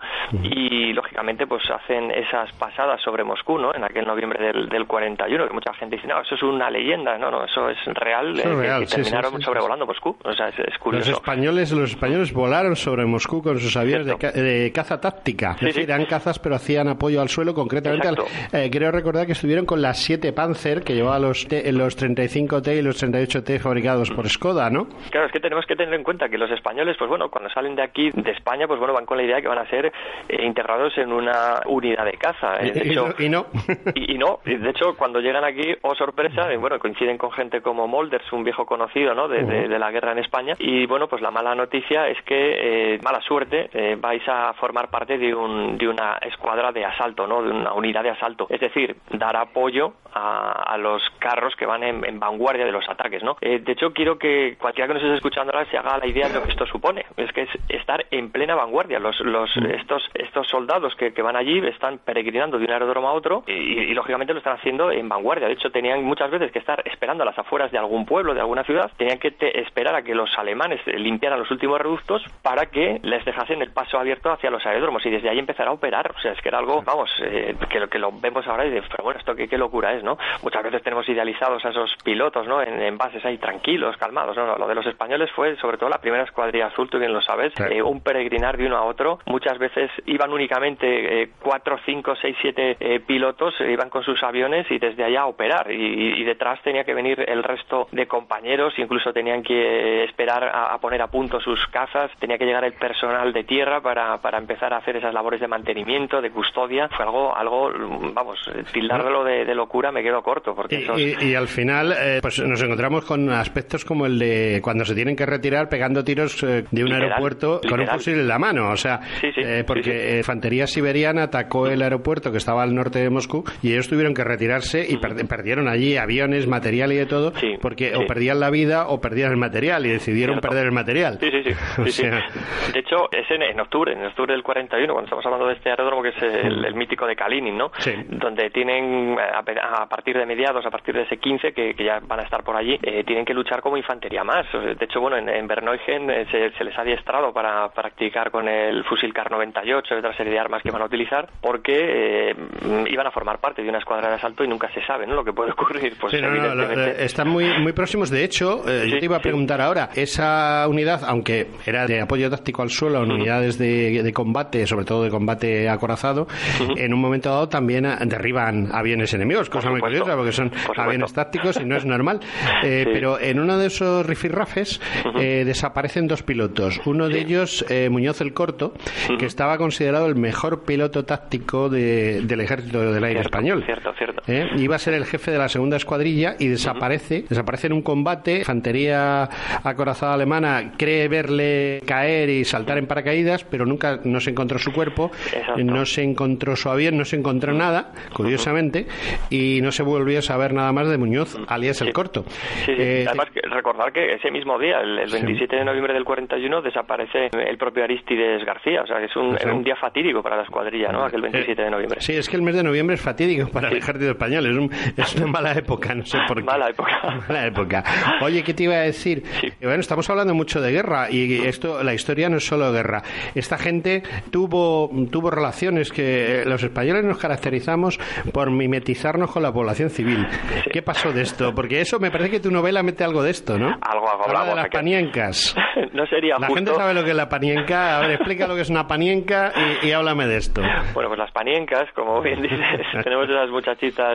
Speaker 2: Y, lógicamente, pues hacen esas pasadas sobre Moscú, ¿no? En aquel noviembre del, del cuarenta y uno, que mucha gente dice, no, eso es una leyenda, no, no, eso es real,
Speaker 1: eso
Speaker 2: eh,
Speaker 1: es real
Speaker 2: que, que terminaron sí, sí, sí, sobrevolando Moscú, o sea, es, es curioso.
Speaker 1: Los españoles, los españoles volaron sobre Moscú con sus aviones de, ca de caza táctica,
Speaker 2: sí,
Speaker 1: es decir,
Speaker 2: sí.
Speaker 1: eran cazas pero hacían apoyo al suelo, concretamente, al, eh, creo recordar que estuvieron con las siete Panzer, que llevaba los, T, los treinta y cinco T y los treinta y ocho T fabricados por Skoda, ¿no?
Speaker 2: Claro, es que tenemos que tener en cuenta que los españoles, pues bueno, cuando salen de aquí, de España, pues bueno, van con la idea de que van a ser eh, integrados en una unidad de caza. Eh, de
Speaker 1: y,
Speaker 2: hecho,
Speaker 1: y no.
Speaker 2: y, y no, y de hecho, cuando llegan aquí, oh sorpresa, eh, bueno, coinciden con gente como Molders, un viejo conocido, ¿no? De, uh-huh. de, de la guerra en España, y bueno, pues la mala noticia es que, eh, mala suerte, eh, vais a formar parte de, un, de una escuadra de asalto, ¿no? De una unidad de asalto, es decir, dar apoyo a, a los carros que van en, en vanguardia de los ataques, ¿no? Eh, de hecho, quiero que cualquiera que nos esté escuchando ahora se haga la idea de lo que esto supone, es que es estar en plena vanguardia. Los, los uh-huh. estos, estos soldados que, que van allí están peregrinando de un aeródromo a otro y, y, lógicamente, lo están haciendo en vanguardia. De hecho, tenían muchas veces que estar esperando a las afueras de algún pueblo, de alguna ciudad, tenían que te esperar a que los alemanes limpiaran los últimos reductos para que les dejasen el paso abierto hacia los aeródromos y desde ahí empezar a operar. O sea, es que era algo, vamos, eh, que, lo, que lo vemos ahora y de, pero bueno, esto qué, qué locura es, ¿no? Muchas veces tenemos idealizados a esos pilotos, ¿no? En, en bases ahí tranquilos, calmados, ¿no? Lo de los españoles fue, sobre todo, la primera escuadrilla azul, tú bien lo sabes, sí. eh, un peregrinar de uno a otro. Muchas veces iban únicamente eh, cuatro, cinco, seis, siete eh, pilotos, eh, iban con sus aviones y desde allá a operar y, y detrás tenía que venir el resto de compañeros, incluso tenían que esperar a, a poner a punto sus cazas, tenía que llegar el personal de tierra para, para empezar a hacer esas labores de mantenimiento, de custodia. Fue algo, algo vamos, tildarlo de, de locura me quedo corto. Porque
Speaker 1: y,
Speaker 2: esos...
Speaker 1: y, y al final eh, pues nos encontramos con aspectos como el de cuando se tienen que retirar pegando tiros eh, de un literal, aeropuerto con literal. un fusil en la mano, o sea, sí, sí, eh, porque sí, sí. infantería siberiana atacó el aeropuerto que estaba al norte de Moscú y ellos tuvieron que retirarse y per perdieron allí aviones, material y de todo, sí, porque sí. o perdían la vida o perdían el material y decidieron Cierto. perder el material.
Speaker 2: Sí, sí, sí. sí, sea... sí. De hecho, es en, en octubre, en octubre del cuarenta y uno, cuando estamos hablando de este aeródromo que es el, el mítico de Kalinin, ¿no? Sí. Donde tienen, a, a partir de mediados, a partir de ese quince, que, que ya van a estar por allí, eh, tienen que luchar como infantería más. De hecho, bueno, en, en Berneuchen eh, se, se les ha adiestrado para practicar con el fusil Kar noventa y ocho y otra serie de armas que van a utilizar, porque eh, iban a formar parte de una escuadra de asalto y nunca se sabe, ¿no? Lo que puede ocurrir. Pues,
Speaker 1: sí, no, no, lo, están muy, muy próximos. De hecho, eh, sí, yo te iba a preguntar sí. ahora, esa unidad, aunque era de apoyo táctico al suelo, en uh-huh. unidades de, de combate, sobre todo de combate acorazado, uh-huh. en un momento dado también derriban aviones enemigos, cosa muy curiosa, porque son aviones tácticos y no es normal. Eh, sí. Pero en uno de esos rifirrafes uh-huh. eh, desaparecen dos pilotos. Uno sí. de ellos, eh, Muñoz el Corto, uh-huh. que estaba considerado el mejor piloto táctico de, del Ejército del Aire
Speaker 2: cierto,
Speaker 1: Español.
Speaker 2: Cierto, cierto.
Speaker 1: Eh, iba a ser el jefe de la segunda escuadrilla y desaparece, uh-huh. desaparece en un combate. Infantería acorazada alemana cree verle caer y saltar en paracaídas, pero nunca no se encontró su cuerpo, Exacto. no se encontró su avión, no se encontró uh-huh. nada, curiosamente, uh-huh. y no se volvió a saber nada más de Muñoz, uh-huh. alias sí. el Corto.
Speaker 2: Sí, sí. Eh, Además, que recordar que ese mismo día, el, el veintisiete sí. de noviembre del cuarenta y uno, desaparece el propio Aristides García, o sea, es un, sí. un día fatídico para la escuadrilla, ¿no? Aquel veintisiete de noviembre.
Speaker 1: Sí, es que el mes de noviembre es fatídico para sí. el Ejército Español, es, un, es una mala época, no sé por qué.
Speaker 2: Mala época.
Speaker 1: Mala época. Oye, ¿qué te iba a decir? Sí. Bueno, estamos hablando mucho de guerra y esto, la historia no es solo guerra. Esta gente tuvo, tuvo relaciones que los españoles nos caracterizamos por mimetizarnos con la población civil. Sí. ¿Qué pasó de esto? Porque eso me parece que tu novela mete algo de esto, ¿no?
Speaker 2: Algo, algo.
Speaker 1: Habla de las paniencas.
Speaker 2: No sería
Speaker 1: La
Speaker 2: justo...
Speaker 1: gente sabe lo que es la panienca. A ver, explica lo que es una panienca y, y háblame de esto.
Speaker 2: Bueno, pues las paniencas, como bien dices, tenemos esas muchachitas eh,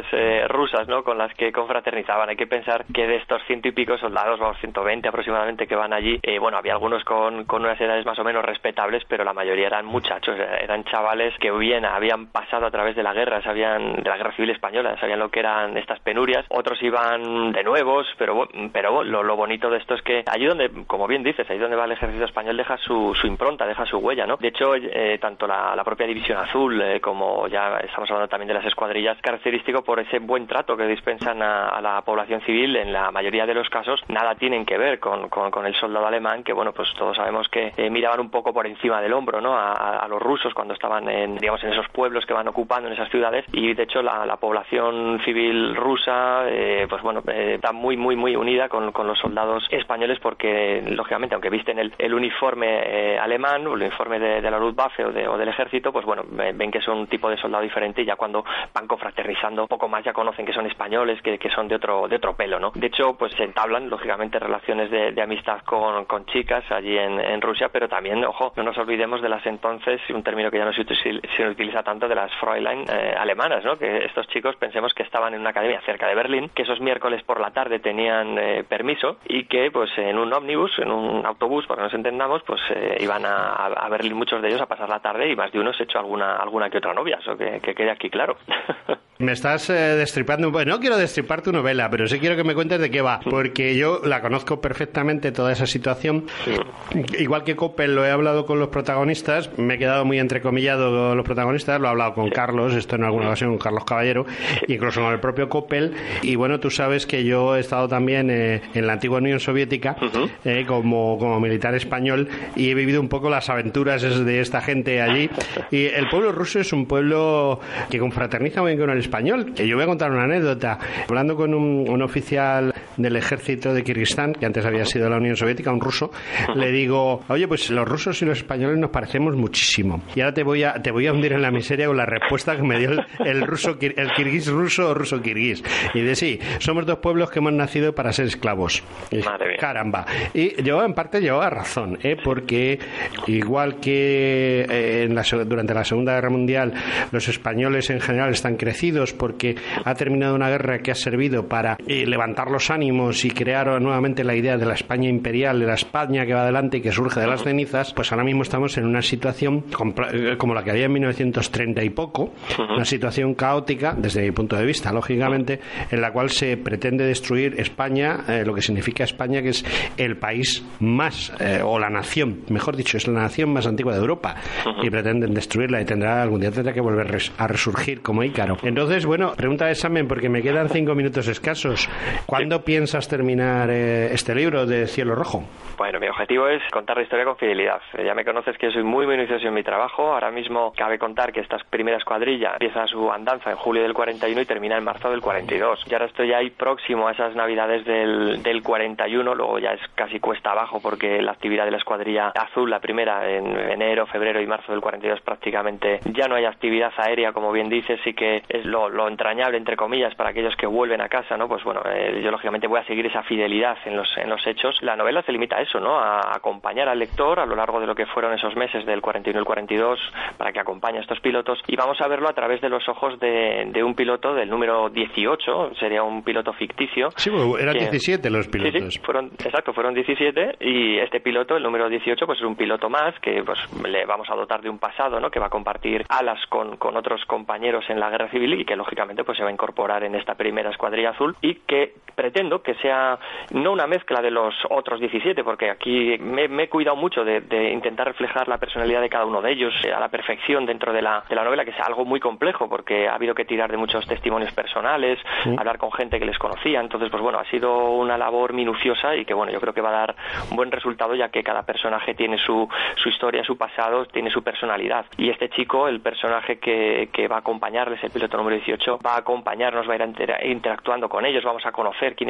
Speaker 2: rusas, ¿no? Con las que confraternizaban. Hay que pensar que de estos ciento y pico soldados, vamos, ciento veinte aproximadamente que van allí, eh, bueno, había algunos con, con unas edades más o menos respetables, pero la mayoría eran muchachos, eran chavales que bien habían pasado a través de la guerra, sabían de la guerra civil española, sabían lo que eran estas penurias. Otros iban de nuevos, pero pero lo, lo bonito de esto es que allí donde, como bien dices, ahí donde va el ejército español deja su, su impronta, deja su huella, ¿no? De hecho, eh, tanto la, la propia División Azul eh, como ya estamos hablando también de las escuadrillas, característico por ese buen trato que dispensan a, a la población civil. En la mayoría de los casos nada tienen que ver con, con, con el soldado alemán, que bueno, pues todos sabemos que eh, miraban un poco por encima del hombro, ¿no? A, a, a los rusos cuando estaban en, digamos, en esos pueblos que van ocupando, en esas ciudades, y de hecho la, la población civil rusa, eh, pues bueno, eh, está muy, muy, muy unida con, con los soldados españoles, porque lógicamente, aunque visten el, el uniforme eh, alemán, o el uniforme de, de la Luftwaffe o, de, o del ejército, pues bueno, ven que son un tipo de soldado diferente, y ya cuando van confraternizando un poco más ya conocen que son españoles, que, que son de otro de otro pelo, ¿no? De hecho, pues se entablan lógicamente relaciones de, de amistad con, con chicas allí en, en Rusia, pero también, ojo, no nos olvidemos de las entonces, un término que ya no se utiliza, se utiliza tanto, de las Fräulein eh, alemanas, ¿no? Que estos chicos, pensemos que estaban en una academia cerca de Berlín, que esos miércoles por la tarde tenían eh, permiso, y que pues en un ómnibus, en un autobús, para que nos entendamos, pues eh, iban a, a Berlín muchos de ellos a pasar la tarde, y más de uno se echó alguna alguna que otra novia, eso que, que quede aquí claro.
Speaker 3: Me estás eh, destripando, bueno, no quiero destripar tu novela, pero sí quiero que me cuentes de qué va, porque yo la conozco perfectamente, toda esa situación. Sí. Igual que Coppel, lo he hablado con los protagonistas, me he quedado muy entrecomillado con los protagonistas, lo he hablado con sí. Carlos, esto en alguna ocasión con Carlos Caballero, incluso con el propio Coppel, y bueno, tú sabes que yo he estado también eh, en la antigua Unión Soviética uh-huh. eh, como, como militar español, y he vivido un poco las aventuras de esta gente allí, y el pueblo ruso es un pueblo que confraterniza muy bien con el español. Yo voy a contar una anécdota, hablando con un, un oficial del ejército de Kirguistán, que antes había sido la Unión Soviética, un ruso, le digo, oye, pues los rusos y los españoles nos parecemos muchísimo, y ahora te voy a te voy a hundir en la miseria con la respuesta que me dio el, el ruso, el kirguís ruso o ruso kirguís, y de sí, somos dos pueblos que hemos nacido para ser esclavos. Y, caramba, y yo en parte llevaba razón, ¿eh? Porque igual que eh, en la, durante la Segunda Guerra Mundial los españoles en general están crecidos porque ha terminado una guerra que ha servido para eh, levantar los ánimos y crear nuevamente la idea de la España imperial, de la España que va adelante y que surge de las cenizas, pues ahora mismo estamos en una situación como la que había en mil novecientos treinta y poco, una situación caótica desde mi punto de vista, lógicamente, en la cual se pretende destruir España, eh, lo que significa España, que es el país más, eh, o la nación, mejor dicho, es la nación más antigua de Europa, y pretenden destruirla, y tendrá algún día tendrá que volver a resurgir como Ícaro. Entonces, bueno, pregunta de examen, porque me quedan cinco minutos escasos. ¿Cuándo sí. piensas terminar eh, este libro de Cielo Rojo?
Speaker 2: Bueno, mi objetivo es contar la historia con fidelidad. Ya me conoces que soy muy minucioso en mi trabajo. Ahora mismo cabe contar que esta primera escuadrilla empieza su andanza en julio del cuarenta y uno y termina en marzo del cuarenta y dos. Y ahora estoy ahí próximo a esas navidades del, del cuarenta y uno, luego ya es casi cuesta abajo, porque la actividad de la escuadrilla azul, la primera, en enero, febrero y marzo del cuarenta y dos prácticamente ya no hay actividad aérea, como bien dices, y que es lo, lo entrañable, entre comillas, para aquellos que vuelven a casa, ¿no? Pues bueno, eh, yo lógicamente voy a seguir esa fidelidad en los, en los hechos. La novela se limita a eso, ¿no? A acompañar al lector a lo largo de lo que fueron esos meses del cuarenta y uno al cuarenta y dos, para que acompañe a estos pilotos, y vamos a verlo a través de los ojos de, de un piloto del número dieciocho, sería un piloto ficticio.
Speaker 3: Sí, bueno, eran que, diecisiete los pilotos.
Speaker 2: Sí, sí, fueron, exacto, fueron diecisiete, y este piloto, el número dieciocho, pues es un piloto más que pues le vamos a dotar de un pasado, ¿no? Que va a compartir alas con, con otros compañeros en la guerra civil, y que lógicamente pues se va a incorporar en esta primera escuadrilla azul, y que pretendo que sea no una mezcla de los otros diecisiete, porque aquí me, me he cuidado mucho de, de intentar reflejar la personalidad de cada uno de ellos a la perfección dentro de la, de la novela, que es algo muy complejo, porque ha habido que tirar de muchos testimonios personales, sí. hablar con gente que les conocía. Entonces, pues bueno, ha sido una labor minuciosa, y que bueno, yo creo que va a dar un buen resultado, ya que cada personaje tiene su, su historia, su pasado, tiene su personalidad. Y este chico, el personaje que, que va a acompañarles, el piloto número dieciocho, va a acompañarnos, va a ir inter- interactuando con ellos, vamos a conocer quiénes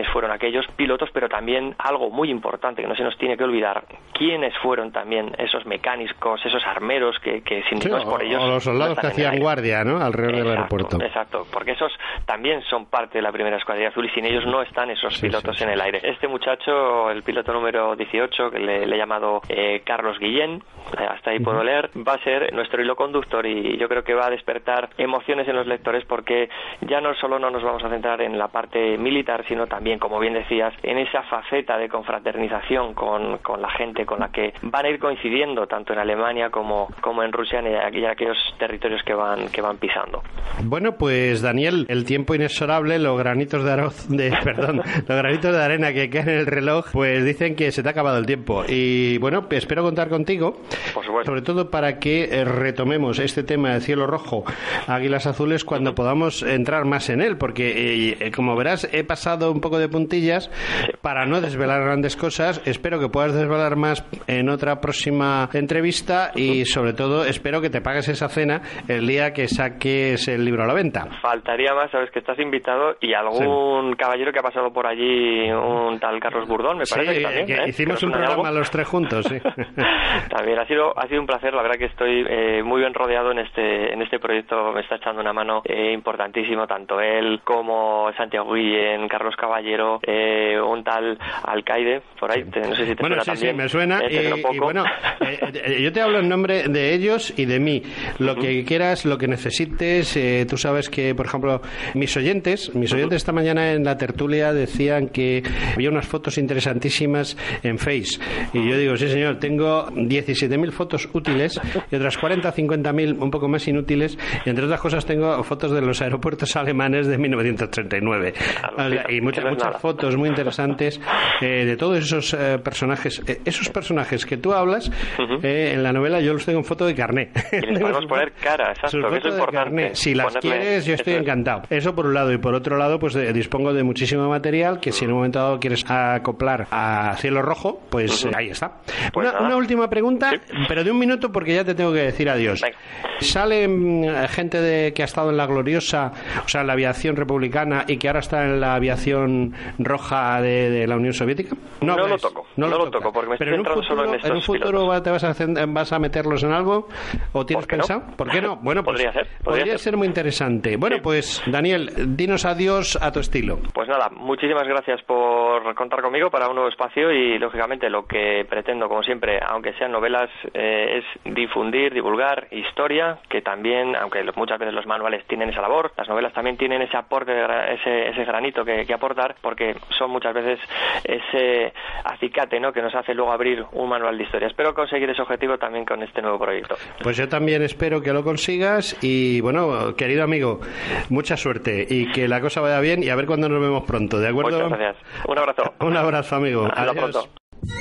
Speaker 2: quiénes fueron aquellos pilotos, pero también algo muy importante que no se nos tiene que olvidar, quiénes fueron también esos mecánicos, esos armeros que, que sin sí, por ellos...
Speaker 3: O los soldados no que hacían guardia, ¿no?, alrededor exacto, del aeropuerto.
Speaker 2: Exacto, porque esos también son parte de la primera escuadrilla azul y sin ellos no están esos sí, pilotos sí, sí. en el aire. Este muchacho, el piloto número dieciocho, que le, le he llamado eh, Carlos Guillén, hasta ahí puedo leer, va a ser nuestro hilo conductor y yo creo que va a despertar emociones en los lectores porque ya no solo no nos vamos a centrar en la parte militar, sino también, como bien decías, en esa faceta de confraternización con, con la gente con la que van a ir coincidiendo tanto en Alemania como, como en Rusia y aquellos territorios que van, que van pisando.
Speaker 3: Bueno, pues Daniel, el tiempo inexorable, los granitos de arroz, de, perdón, los granitos de arena que caen en el reloj, pues dicen que se te ha acabado el tiempo. Y bueno, pues espero contar contigo.
Speaker 2: Por supuesto.
Speaker 3: Sobre todo para que eh, retomemos este tema de cielo rojo, águilas azules, cuando podamos entrar más en él, porque eh, como verás he pasado un poco de puntillas para no desvelar grandes cosas. Espero que puedas desvelar más en otra próxima entrevista y sobre todo espero que te pagues esa cena el día que saques el libro a la venta.
Speaker 2: Faltaría más, sabes que estás invitado y algún sí. caballero que ha pasado por allí, un tal Carlos Burdón, me parece
Speaker 3: sí,
Speaker 2: que también.
Speaker 3: Que
Speaker 2: ¿eh?
Speaker 3: hicimos un programa los tres juntos, sí.
Speaker 2: También ha sido ha sido un placer, la verdad que estoy eh, muy bien rodeado en este en este proyecto, me está echando una mano eh, importantísimo, tanto él como Santiago Guillén, Carlos Caballero, eh, un tal Alcaide, por ahí, te, no sé si te
Speaker 3: bueno,
Speaker 2: suena
Speaker 3: sí,
Speaker 2: también.
Speaker 3: Sí, me suena, eh, y, y bueno, eh, eh, yo te hablo en nombre de ellos y de mí, lo uh-huh. que quieras, lo que necesites, eh, tú sabes que, por ejemplo, mis oyentes, mis oyentes uh-huh. esta mañana en la tertulia decían que había unas fotos interesantísimas en Face, y yo digo, sí señor, tengo diecisiete mil fotos útiles y otras cuarenta, cincuenta mil un poco más inútiles, y entre otras cosas tengo fotos de los aeropuertos alemanes de mil novecientos treinta y nueve o sea, y muchas, muchas fotos muy interesantes eh, de todos esos eh, personajes, eh, esos personajes que tú hablas uh-huh. eh, en la novela yo los tengo en foto de carné.
Speaker 2: Y les podemos poner cara, exacto, que es importante. Carné.
Speaker 3: Si las quieres, yo estoy encantado. Eso por un lado, y por otro lado, pues eh, dispongo de muchísimo material que si en un momento dado quieres acoplar a Cielo Rojo, pues uh-huh. eh, ahí está. Pues una, una última pregunta, sí. pero de un minuto porque ya te tengo que decir adiós. Venga. ¿Sale eh, gente de que ha estado en la gloriosa, o sea, en la aviación republicana y que ahora está en la aviación roja de, de la Unión Soviética?
Speaker 2: No, no lo toco, no, no lo, lo toco porque me estoy centrando solo en estos
Speaker 3: ¿En un futuro
Speaker 2: pilotos.
Speaker 3: te vas a, hacer, vas a meterlos en algo o tienes
Speaker 2: ¿Por
Speaker 3: pensado?
Speaker 2: No?
Speaker 3: ¿Por qué no? Bueno, pues
Speaker 2: podría ser,
Speaker 3: podría, podría ser. ser muy interesante. Bueno, sí. pues Daniel, dinos adiós a tu estilo.
Speaker 2: Pues nada, muchísimas gracias por contar conmigo para un nuevo espacio y lógicamente lo que pretendo, como siempre, aunque sean novelas, eh, es difundir, divulgar historia, que también, aunque muchas veces los manuales tienen esa labor, las novelas también tienen ese aporte, ese, ese granito que, que aportar, porque son muchas veces ese acicate, ¿no?, que nos hace luego abrir un manual de historia. Espero conseguir ese objetivo también con este nuevo proyecto.
Speaker 3: Pues yo también espero que lo consigas y, bueno, querido amigo, mucha suerte y que la cosa vaya bien y a ver cuándo nos vemos pronto, ¿de acuerdo?
Speaker 2: Muchas gracias. Un abrazo.
Speaker 3: Un abrazo, amigo.
Speaker 2: Hasta
Speaker 3: Adiós.
Speaker 2: Pronto.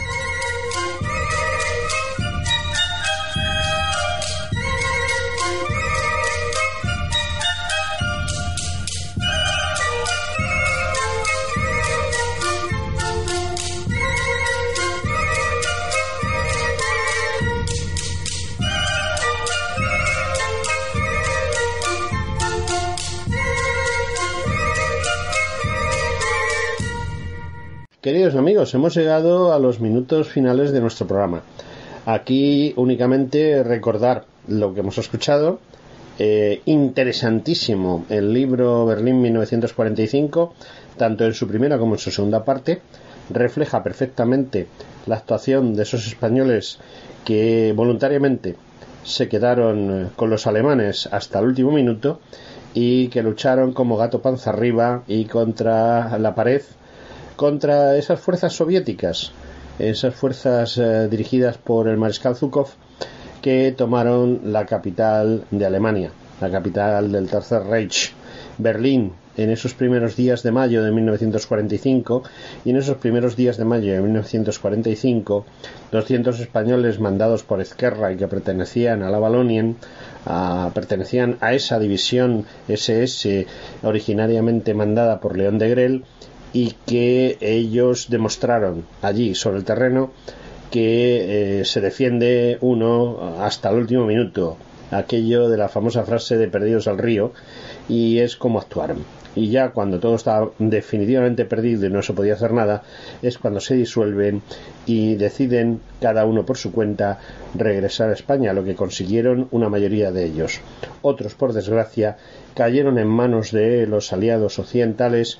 Speaker 1: Queridos amigos, hemos llegado a los minutos finales de nuestro programa. Aquí únicamente recordar lo que hemos escuchado. Eh, interesantísimo el libro Berlín mil novecientos cuarenta y cinco, tanto en su primera como en su segunda parte. Refleja perfectamente la actuación de esos españoles que voluntariamente se quedaron con los alemanes hasta el último minuto y que lucharon como gato panza arriba y contra la pared, contra esas fuerzas soviéticas, esas fuerzas eh, dirigidas por el mariscal Zhukov, que tomaron la capital de Alemania, la capital del Tercer Reich, Berlín, en esos primeros días de mayo de mil novecientos cuarenta y cinco, y en esos primeros días de mayo de mil novecientos cuarenta y cinco, doscientos españoles mandados por Ezquerra y que pertenecían a la Wallonien, a, pertenecían a esa división ese ese originariamente mandada por León de Grel, y que ellos demostraron allí sobre el terreno que eh, se defiende uno hasta el último minuto aquello de la famosa frase de perdidos al río, y es cómo actuaron. Y ya cuando todo estaba definitivamente perdido y no se podía hacer nada, es cuando se disuelven y deciden cada uno por su cuenta regresar a España, lo que consiguieron una mayoría de ellos. Otros, por desgracia, cayeron en manos de los aliados occidentales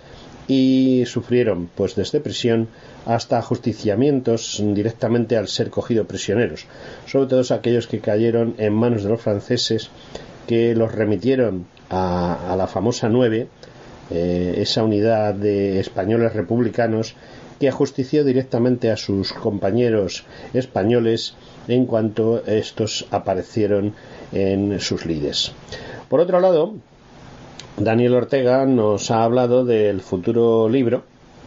Speaker 1: y sufrieron, pues desde prisión hasta ajusticiamientos directamente al ser cogidos prisioneros, sobre todo aquellos que cayeron en manos de los franceses, que los remitieron a, a la famosa nueve, eh, esa unidad de españoles republicanos que ajustició directamente a sus compañeros españoles en cuanto estos aparecieron en sus lides. Por otro lado, Daniel Ortega nos ha hablado del futuro libro,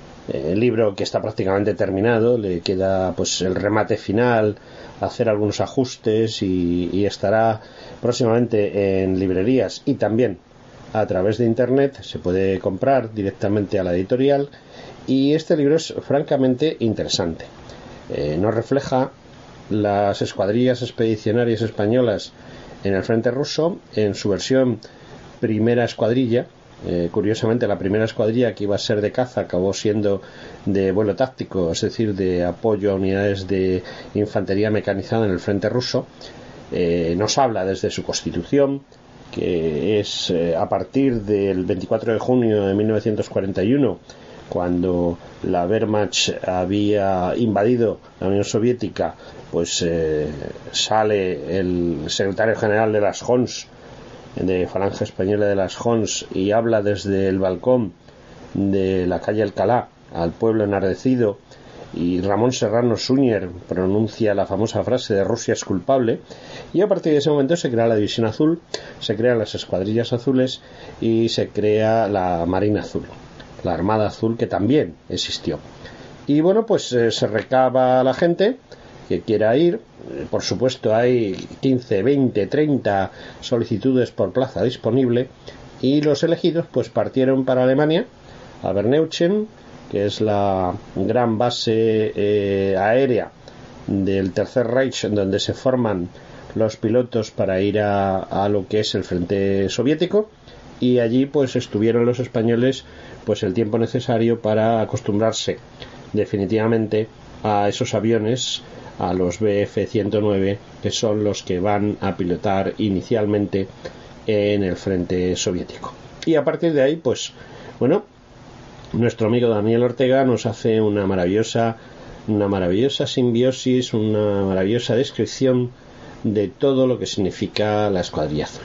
Speaker 1: el libro que está prácticamente terminado, le queda pues el remate final, hacer algunos ajustes y, y estará próximamente en librerías y también a través de internet, se puede comprar directamente a la editorial, y este libro es francamente interesante. Eh, nos refleja las escuadrillas expedicionarias españolas en el frente ruso en su versión primera escuadrilla. Eh, curiosamente, la primera escuadrilla, que iba a ser de caza, acabó siendo de vuelo táctico, es decir, de apoyo a unidades de infantería mecanizada en el frente ruso. Eh, nos habla desde su constitución, que es eh, a partir del veinticuatro de junio de mil novecientos cuarenta y uno, cuando la Wehrmacht había invadido la Unión Soviética, pues eh, sale el secretario general de las Hons, de Falange Española de las Hons, y habla desde el balcón de la calle Alcalá al pueblo enardecido, y Ramón Serrano Suñer pronuncia la famosa frase de Rusia es culpable, y a partir de ese momento se crea la División Azul, se crean las escuadrillas azules y se crea la Marina Azul, la Armada Azul, que también existió. Y bueno, pues eh, se recaba la gente que quiera ir. Por supuesto, hay quince, veinte, treinta solicitudes por plaza disponible, y los elegidos pues partieron para Alemania, a Berneuchen, que es la gran base eh, aérea del Tercer Reich, donde se forman los pilotos para ir a, a lo que es el frente soviético, y allí pues estuvieron los españoles pues el tiempo necesario para acostumbrarse definitivamente a esos aviones, a los B F ciento nueve, que son los que van a pilotar inicialmente en el frente soviético. Y a partir de ahí, pues bueno, nuestro amigo Daniel Ortega nos hace una maravillosa una maravillosa simbiosis, una maravillosa descripción de todo lo que significa la escuadrilla azul.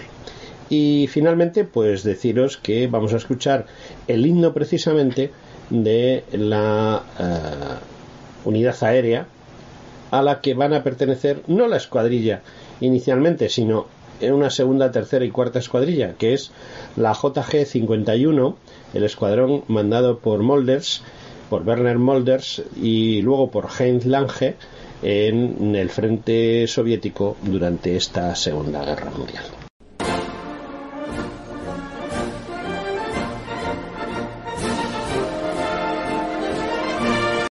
Speaker 1: Y finalmente, pues deciros que vamos a escuchar el himno precisamente de la uh, unidad aérea a la que van a pertenecer no la escuadrilla inicialmente, sino en una segunda, tercera y cuarta escuadrilla, que es la J G cincuenta y uno, el escuadrón mandado por Molders, por Werner Molders, y luego por Heinz Lange en el frente soviético durante esta Segunda Guerra Mundial.